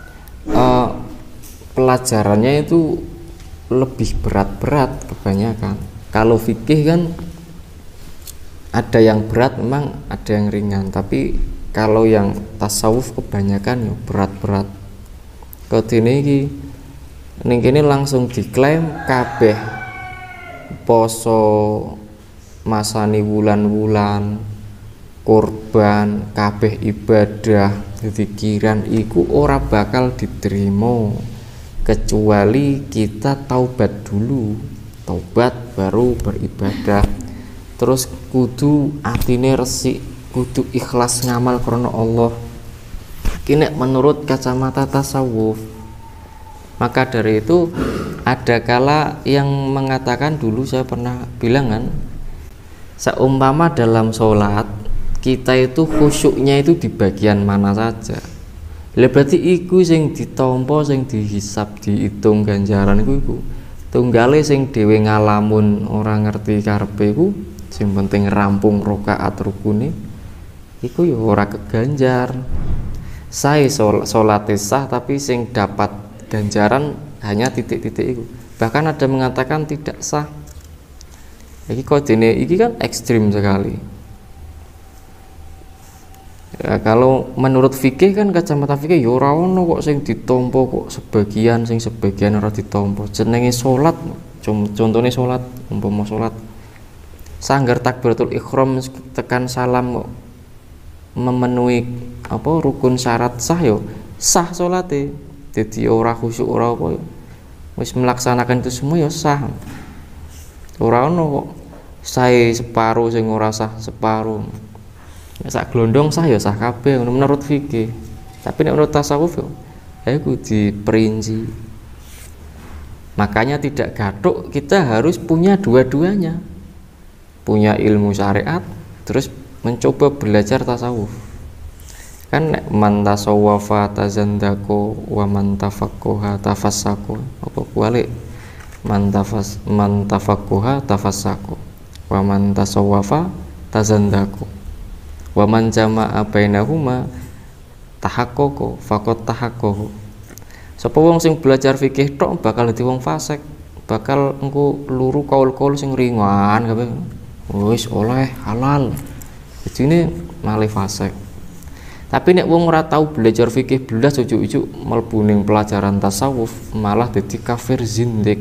pelajarannya itu lebih berat-berat kebanyakan. Kalau fikih kan ada yang berat, memang ada yang ringan, tapi kalau yang tasawuf kebanyakan ya berat-berat. Kedene iki ning kene langsung diklaim kabeh poso masani wulan-wulan kurban kabeh ibadah zikiran iku ora bakal diterima kecuali kita taubat dulu, taubat baru beribadah. Terus kudu atine resik, kudu ikhlas ngamal karena Allah. Ini menurut kacamata tasawuf. Maka dari itu ada kala yang mengatakan, dulu saya pernah bilang kan, seumpama dalam sholat kita itu khusyuknya itu di bagian mana saja. Lah berarti iku sing ditampa, sing dihisab, dihitung ganjaran iku tunggale sing dhewe ngalamun ora ngerti karepe iku, sing penting rampung rakaat rukune iku ya ora keganjar. Sae salate sah tapi sing dapat ganjaran hanya titik-titik iku. Bahkan ada mengatakan tidak sah. Iki kodene iki kan ekstrim sekali. Ya, kalau menurut fikih kan kacamata fikih ya ora ono kok sing ditampa kok sebagian, sing sebagian ora ditampa. Jenenge salat, contone salat, umpama salat sanggar takbiratul ihram tekan salam kok memenuhi apa rukun syarat sah yo sah salate. Dadi ora khusyuk ora apa. Wis melaksanakan itu semua ya sah. Ora ono kok sae separo sing ora sah separo. Nek sak glondong sah ya sah kabeh menurut fikih. Tapi nek menurut tasawuf ya iku diperinci. Makanya tidak gathuk, kita harus punya dua-duanya. Punya ilmu syariat terus mencoba belajar tasawuf. Kan nek man tasawwafa tazandako wa man tafaqqaha tafassako apa kualik man tafaqquha tafassako wa man tasawwafa tazandako wa man jama'a bainahuma tahaqqaqo faqad tahaqqaqo. Sapa wong sing belajar fikih tok bakal dadi wong fasik, bakal engko luru kaul-kaul sing ringan kabeh wis oleh halal jadine malih fasik. Tapi nek wong ora tau belajar fikih blas ujug-ujug mlebu ning pelajaran tasawuf malah dadi kafir zindik.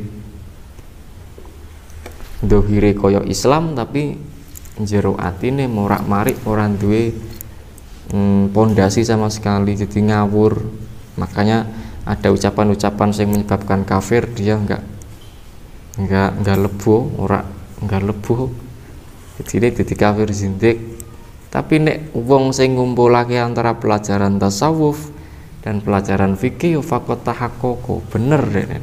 Dohire kaya Islam tapi jero atine morak-marik ora duwe pondasi sama sekali, jadi ngawur. Makanya ada ucapan-ucapan yang menyebabkan kafir, dia enggak lebo, ora enggak lebo. Jadi kafir zindik. Tapi nek wong sing ngumpulake antara pelajaran tasawuf dan pelajaran fikih faqat tahaqqaqo, bener dene.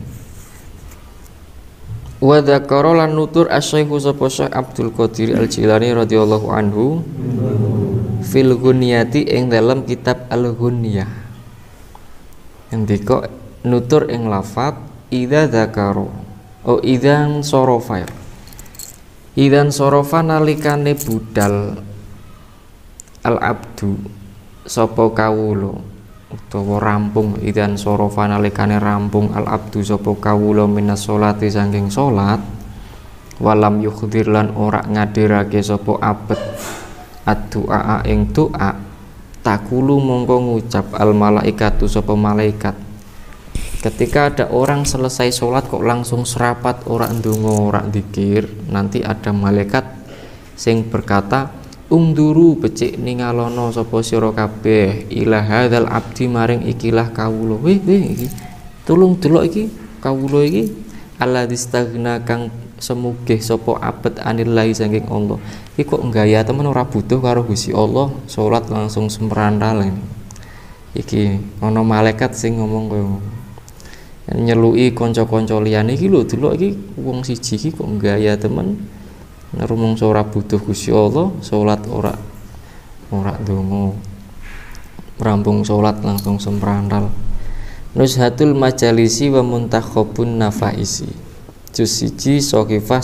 Wa dzakara lan nutur asy-syaikh sapa Syekh Abdul Qadir Al-Jilani radhiyallahu anhu fil Ghunyati ing dalam kitab Al-Ghunyah. Ngendika nutur ing lafat idza dzakara idzan sorofa. Idzan sorofa nalikane budal al-abdu sapa kawula utawa rampung idzan sorofa nalikane rampung al-abdu sapa kawula minas sholati saking salat walam yukhdir lan ora ngadirake sapa abet ad-du'a ing doa takulu mongko ngucap al malaikatu sapa malaikat. Ketika ada orang selesai sholat kok langsung serapat ora ndonga ora dzikir, nanti ada malaikat sing berkata unduru becik ningalono sapa sira kabeh ila hadzal abdi maring ikilah kawula. Iki tulung delok iki kawula iki alladistagna kang semugih sapa abet anillahi saking Allah. Iki kok gaya temen ora butuh karo Gusti Allah, salat langsung semprandal. Iki ana malaikat sing ngomong koyo nyeluki kanca-kanca liyane iki lho delok iki wong siji iki kok gaya temen rumangsa ora butuh Gusti Allah, salat ora ndonga. Rampung salat langsung semprandal. Nuzhatul majalisi wa muntakhabun nafaisi. Juz 1 Shaqifah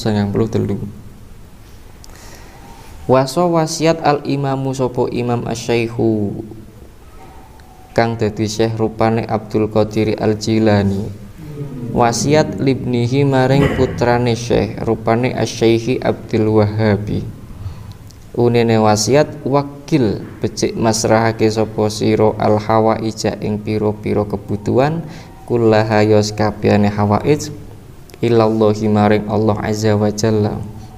193. Wasa wasiat al imamu sapa imam asy-syaikhu kang dadi syekh rupane Abdul Qadir Al-Jilani. Wasiat libnihi maring putrane syekh rupane asy-syaikhi Abdul Wahhabi. Unene wasiat wakil becik masrahake sapa sira al hawaija ing pira-pira kebutuhan kullaha yos kabehane hawaij ilallahi maring Allah azza wa jalla.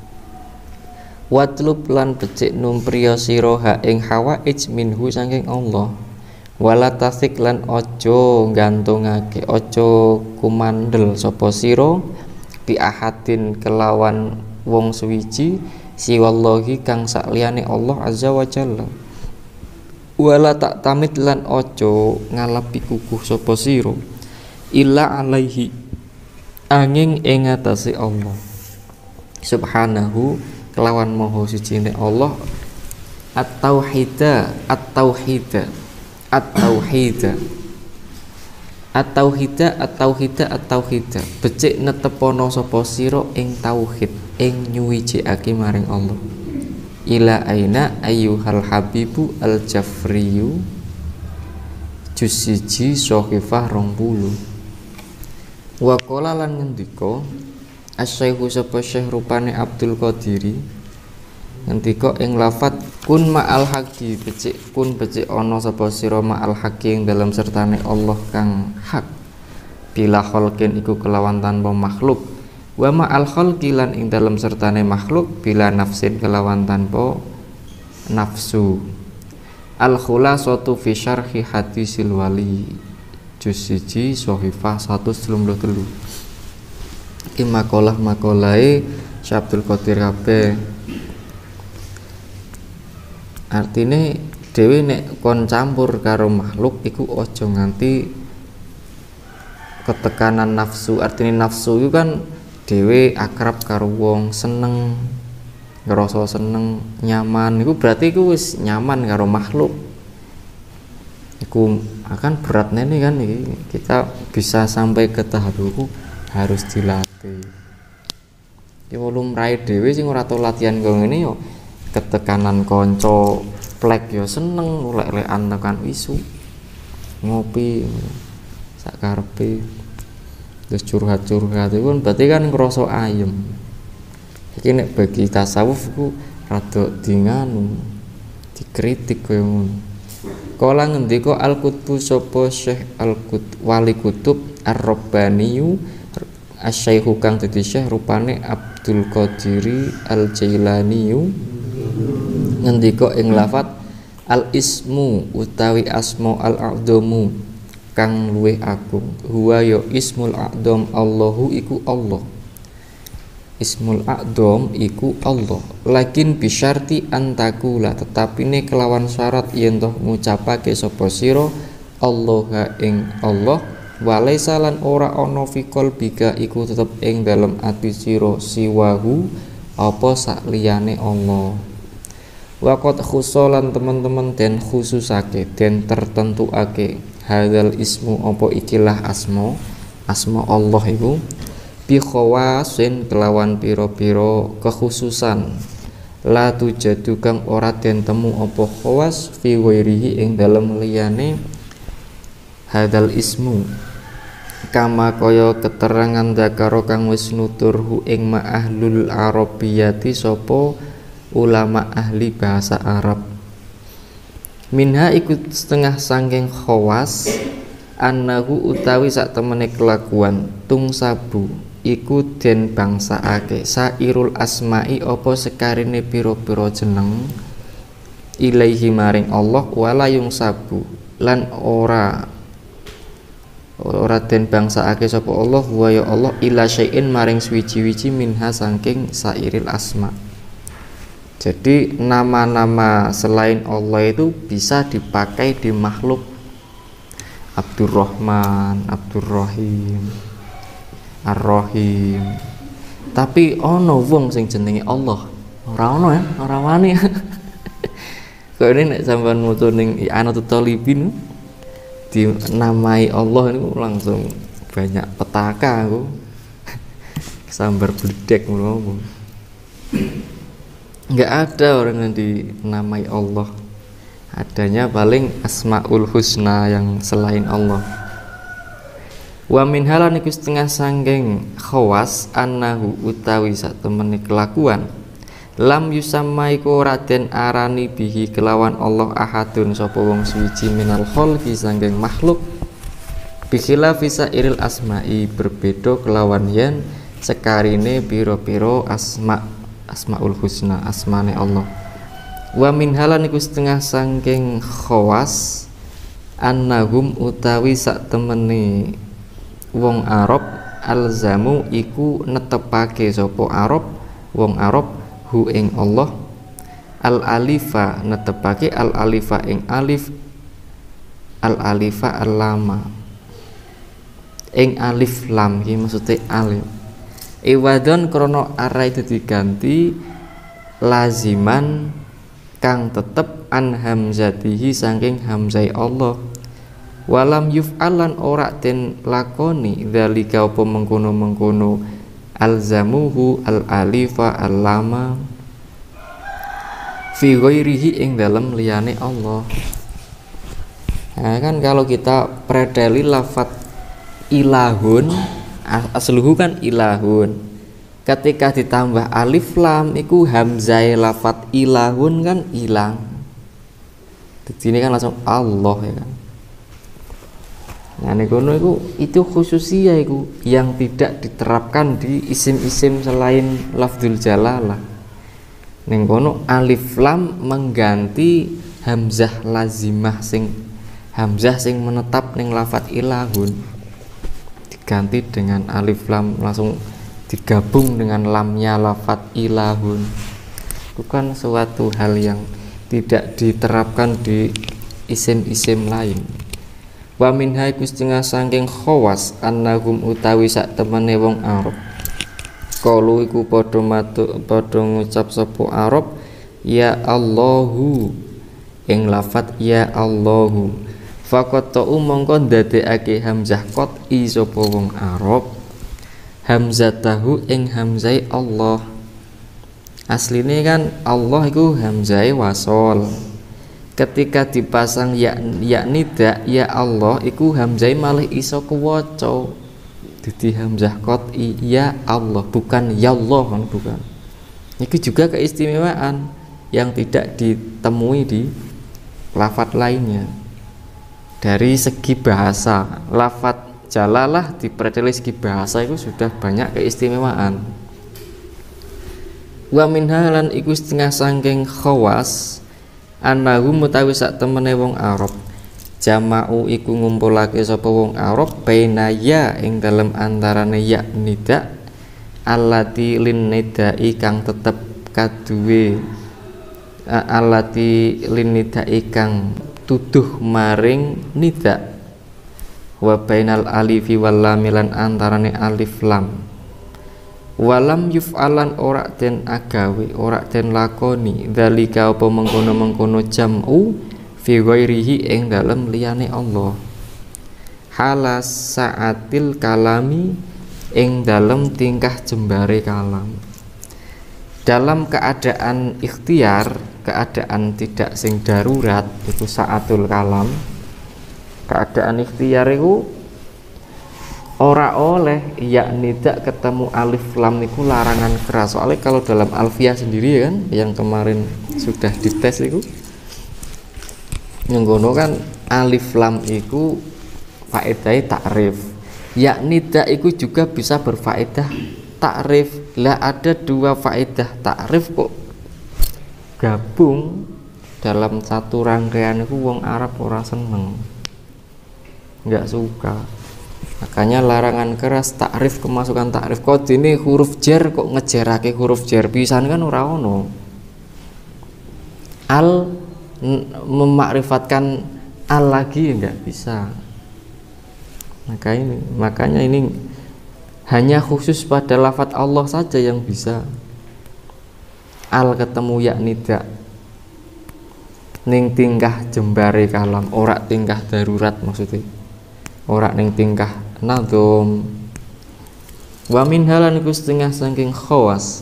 Watlub lan becik numpriya sira ha ing hawaij minhu saking Allah. Wala tasik lan ojo gantungake ojo kumandel sapa sira bi ahadin kelawan wong suwiji siwallahi kang sakliyane Allah azza wa jalla. Wala tak tamit lan ojo ngalapi kukuh sapa sira illa alaihi angin ing atase Allah subhanahu kelawan maha sucine Allah at-tauhida becik netepono sapa sira ing tauhid ing nyuwijikake maring Allah. Ila aina ayyuhal habibu al jafriyu juz 1 Shaqifah 20. Wa qala lan ngendika asy-syaikhu sapa syekh rupane Abdul Qadiri ngendika ing lafat kun ma'al haqi becik ana sapa sira ma'al haqi ing dalam sertane Allah kang hak bila khalqin iku kelawan tanpa makhluk wa ma'al khalqi lan ing dalam sertane makhluk bila nafsin kelawan tanpa nafsu Al Khulasatu fi syarhi hadisil wali juz 1 Shahifah 193. Iki makalah-makalahe Syekh Abdul Qadir kabeh. Artine dhewe nek kon campur karo makhluk iku aja nganti ketekanan nafsu. Artine nafsu itu kan dhewe akrab karo wong, seneng, ngerasa seneng, nyaman, iku berarti iku wis nyaman karo makhluk. Iku akan berat nih kan iki. Kita bisa sampai ke tahap itu harus dilatih. Ya lumrahe dhewe sing ora tau latihan kaya ngene yo ketekanan kanca plek yo seneng lek-lekan tekan isu. Ngopi sak karepe. Terus curhat-curhat itu kan berarti kan ngerasa ayem. Iki nek bagi tasawuf ku rada dinganu dikritik koyo ngono. Kala ngendika Al-Qutbu sapa Syekh Wali Kutub Ar-Rabbaniyu Asy-Syaikhu kang dadi syekh rupane Abdul Qadiri Al-Jailaniyu ngendika ing lafat al-ismu utawi asma al-a'dhamu kang luwih agung huwa ya ismul a'dham Allahu iku Allah. Ismul a'dham iku Allah lakin bisyarti antakula tetapine kelawan syarat yen toh ngucapake sapa sira Allah ing Allah walaisa lan ora ana fi qalbika iku tetep ing dalem ati sira siwahu apa sak liyane Allah. Waqat khusolan teman-teman den khususake den tertentuake hadzal ismu apa ikilah asma Allah iku bi khawasin kelawan pira-pira kekhususan la tujadu kang ora den temu apa khawas fi ghairihi ing dalem liyane hadzal ismu kama kaya keterangan dakaro kang wis nuturhu ing ma'ahlul arabiyyati sapa ulama ahli bahasa Arab. Minha ikut setengah sangking khawas annahu utawi sak temene kelakuan tungsabu iku den bangsaake sairul asma'i apa sekarine pira-pira jeneng ilaihi maring Allah wala yungsabu lan ora den bangsaake sapa Allah wa ya Allah ila syai'in maring suwiji-wiji minha saking sairil asma. Jadi nama-nama selain Allah itu bisa dipakai di makhluk. Abdurrahman, Abdurrahim, Ar-Rahim. Tapi ono wong sing jenenge Allah. Ora ono ya, ora wani. Kok ini nek sampean maca ning I'anatul Talibin dinamai Allah itu langsung banyak petaka aku. Sambar bledek ngono. Enggak ada orang yang dinamai Allah. Adanya paling Asmaul Husna yang selain Allah. Wa min halan iku setengah sanggeng khawas annahu utawi sak temene kelakuan lam yusamma iku raden arani bihi kelawan Allah ahadun sapa wong suwiji minal khalqi sanggeng makhluk bikhilafi sairil asma'i berbeda kelawan yen sekarine pira-pira Asmaul Husna asmane Allah. Wa min halan iku setengah sangking khawas annahum utawi sak temene wong Arab alzamu iku netepake sapa Arab wong Arab hu ing Allah al alifa netepake al alifa ing alif al alifa al lama ing alif lam iki maksude alif iwadon krono arai dadi ganti laziman kang tetep an hamzatihi saking hamzai Allah walam yuf'alan ora den lakoni dzalika apa mengkono-mengkono alzamuhu al alifa al lama fi ghairihi ing dalem liyane Allah. Nah kan kalau kita predeli lafat ilahun asluhu kan ilahun. Ketika ditambah alif lam iku hamzah lafat ilahun kan hilang. Di sini kan langsung Allah ya kan. Nah negono itu khususnya iku yang tidak diterapkan di isim-isim selain lafdzul jalalah. Ning kono alif lam mengganti hamzah lazimah hamzah sing menetap ning lafat ilahun diganti dengan alif lam langsung digabung dengan lamnya lafat ilahun. Itu kan suatu hal yang tidak diterapkan di isim-isim lain. Wa minha iku setengah saking khawas annahum utawi sak temene wong Arab. Qalu iku padha ngucap sapa Arab ya Allahu ing lafat ya Allahu. Faqat mongko ndadekake hamzah qat'i sapa wong Arab hamzatahu ing hamzai Allah. Asline kan Allah itu hamzai wasol. Ketika dipasang ya nida ya Allah iku hamzai malah iso kewaca. Dadi hamzah qat'i ya Allah bukan ya Allah kan bukan. Itu juga keistimewaan yang tidak ditemui di lafaz lainnya. Dari segi bahasa, lafaz jalalah diprediksi segi bahasa itu sudah banyak keistimewaan. Wa minha lan iku setengah saking khawas annahu mutawi sak temene wong Arab jama'u iku ngumpulake sapa wong Arab baina ya ing dalem antarane ya nida allati lin nidai kang tetep kaduwe allati lin nidai kang tuduh maring nida wa bainal alifi wal lam lan antarane alif lam walam yuf'alan ora den agawe ora den lakoni dzalika apa mengkono jam'u fi ghairihi ing dalem liyane Allah halas saatil kalami ing dalem tingkah jembare kalam dalam keadaan ikhtiar keadaan tidak sing darurat itu saatul kalam keadaan ikhtiar itu ora oleh ya tidak ketemu alif lam niku larangan keras. Soalnya kalau dalam alfiah sendiri kan yang kemarin sudah dites itu nggono kan alif lam iku faedahe takrif. Ya tidak iku juga bisa berfaedah takrif. Lah ada dua faedah takrif kok gabung dalam satu rangkaian iku wong Arab ora seneng. Enggak suka. Makanya larangan keras takrif kemasukan takrif kok ini huruf jar kok ngejarake huruf jar pisan kan ora ono. Al memakrifatkan al lagi enggak bisa. Makanya ini hanya khusus pada lafadz Allah saja yang bisa. Al ketemu ya nida ning tingkah jembare kalam ora tingkah darurat maksudnya. Ora ning tingkah nadhum. Wa min halan iku setengah saking khawas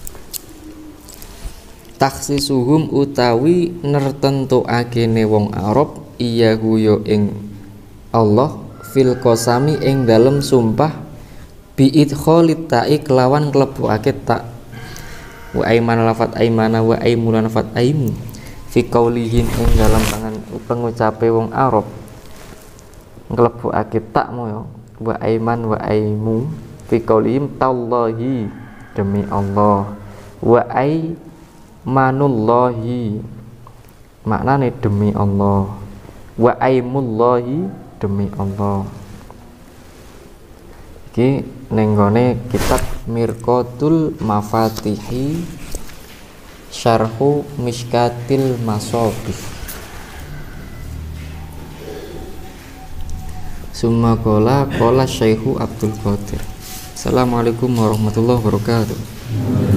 taksisuhum utawi nertentukakene wong Arab iya guyo ing Allah fil qasami ing dalem sumpah bi idkhalit ta'i kelawan klebokake ta wa aiman lafat aimana wa aimulan lafat aimu fi qaulihin ing dalam tangan pengucape wong Arab nglebokake tak moyo wa aiman wa aimu fi qaulihim tallahi demi Allah wa aimanullahi maknane demi Allah wa aimullahi demi Allah. Iki ning gone kitab Mirqatul Mafatihi Syarhu Mishkatil Masabih. Summa qala Syaihu Abdul Qadir. Assalamualaikum warahmatullahi wabarakatuh.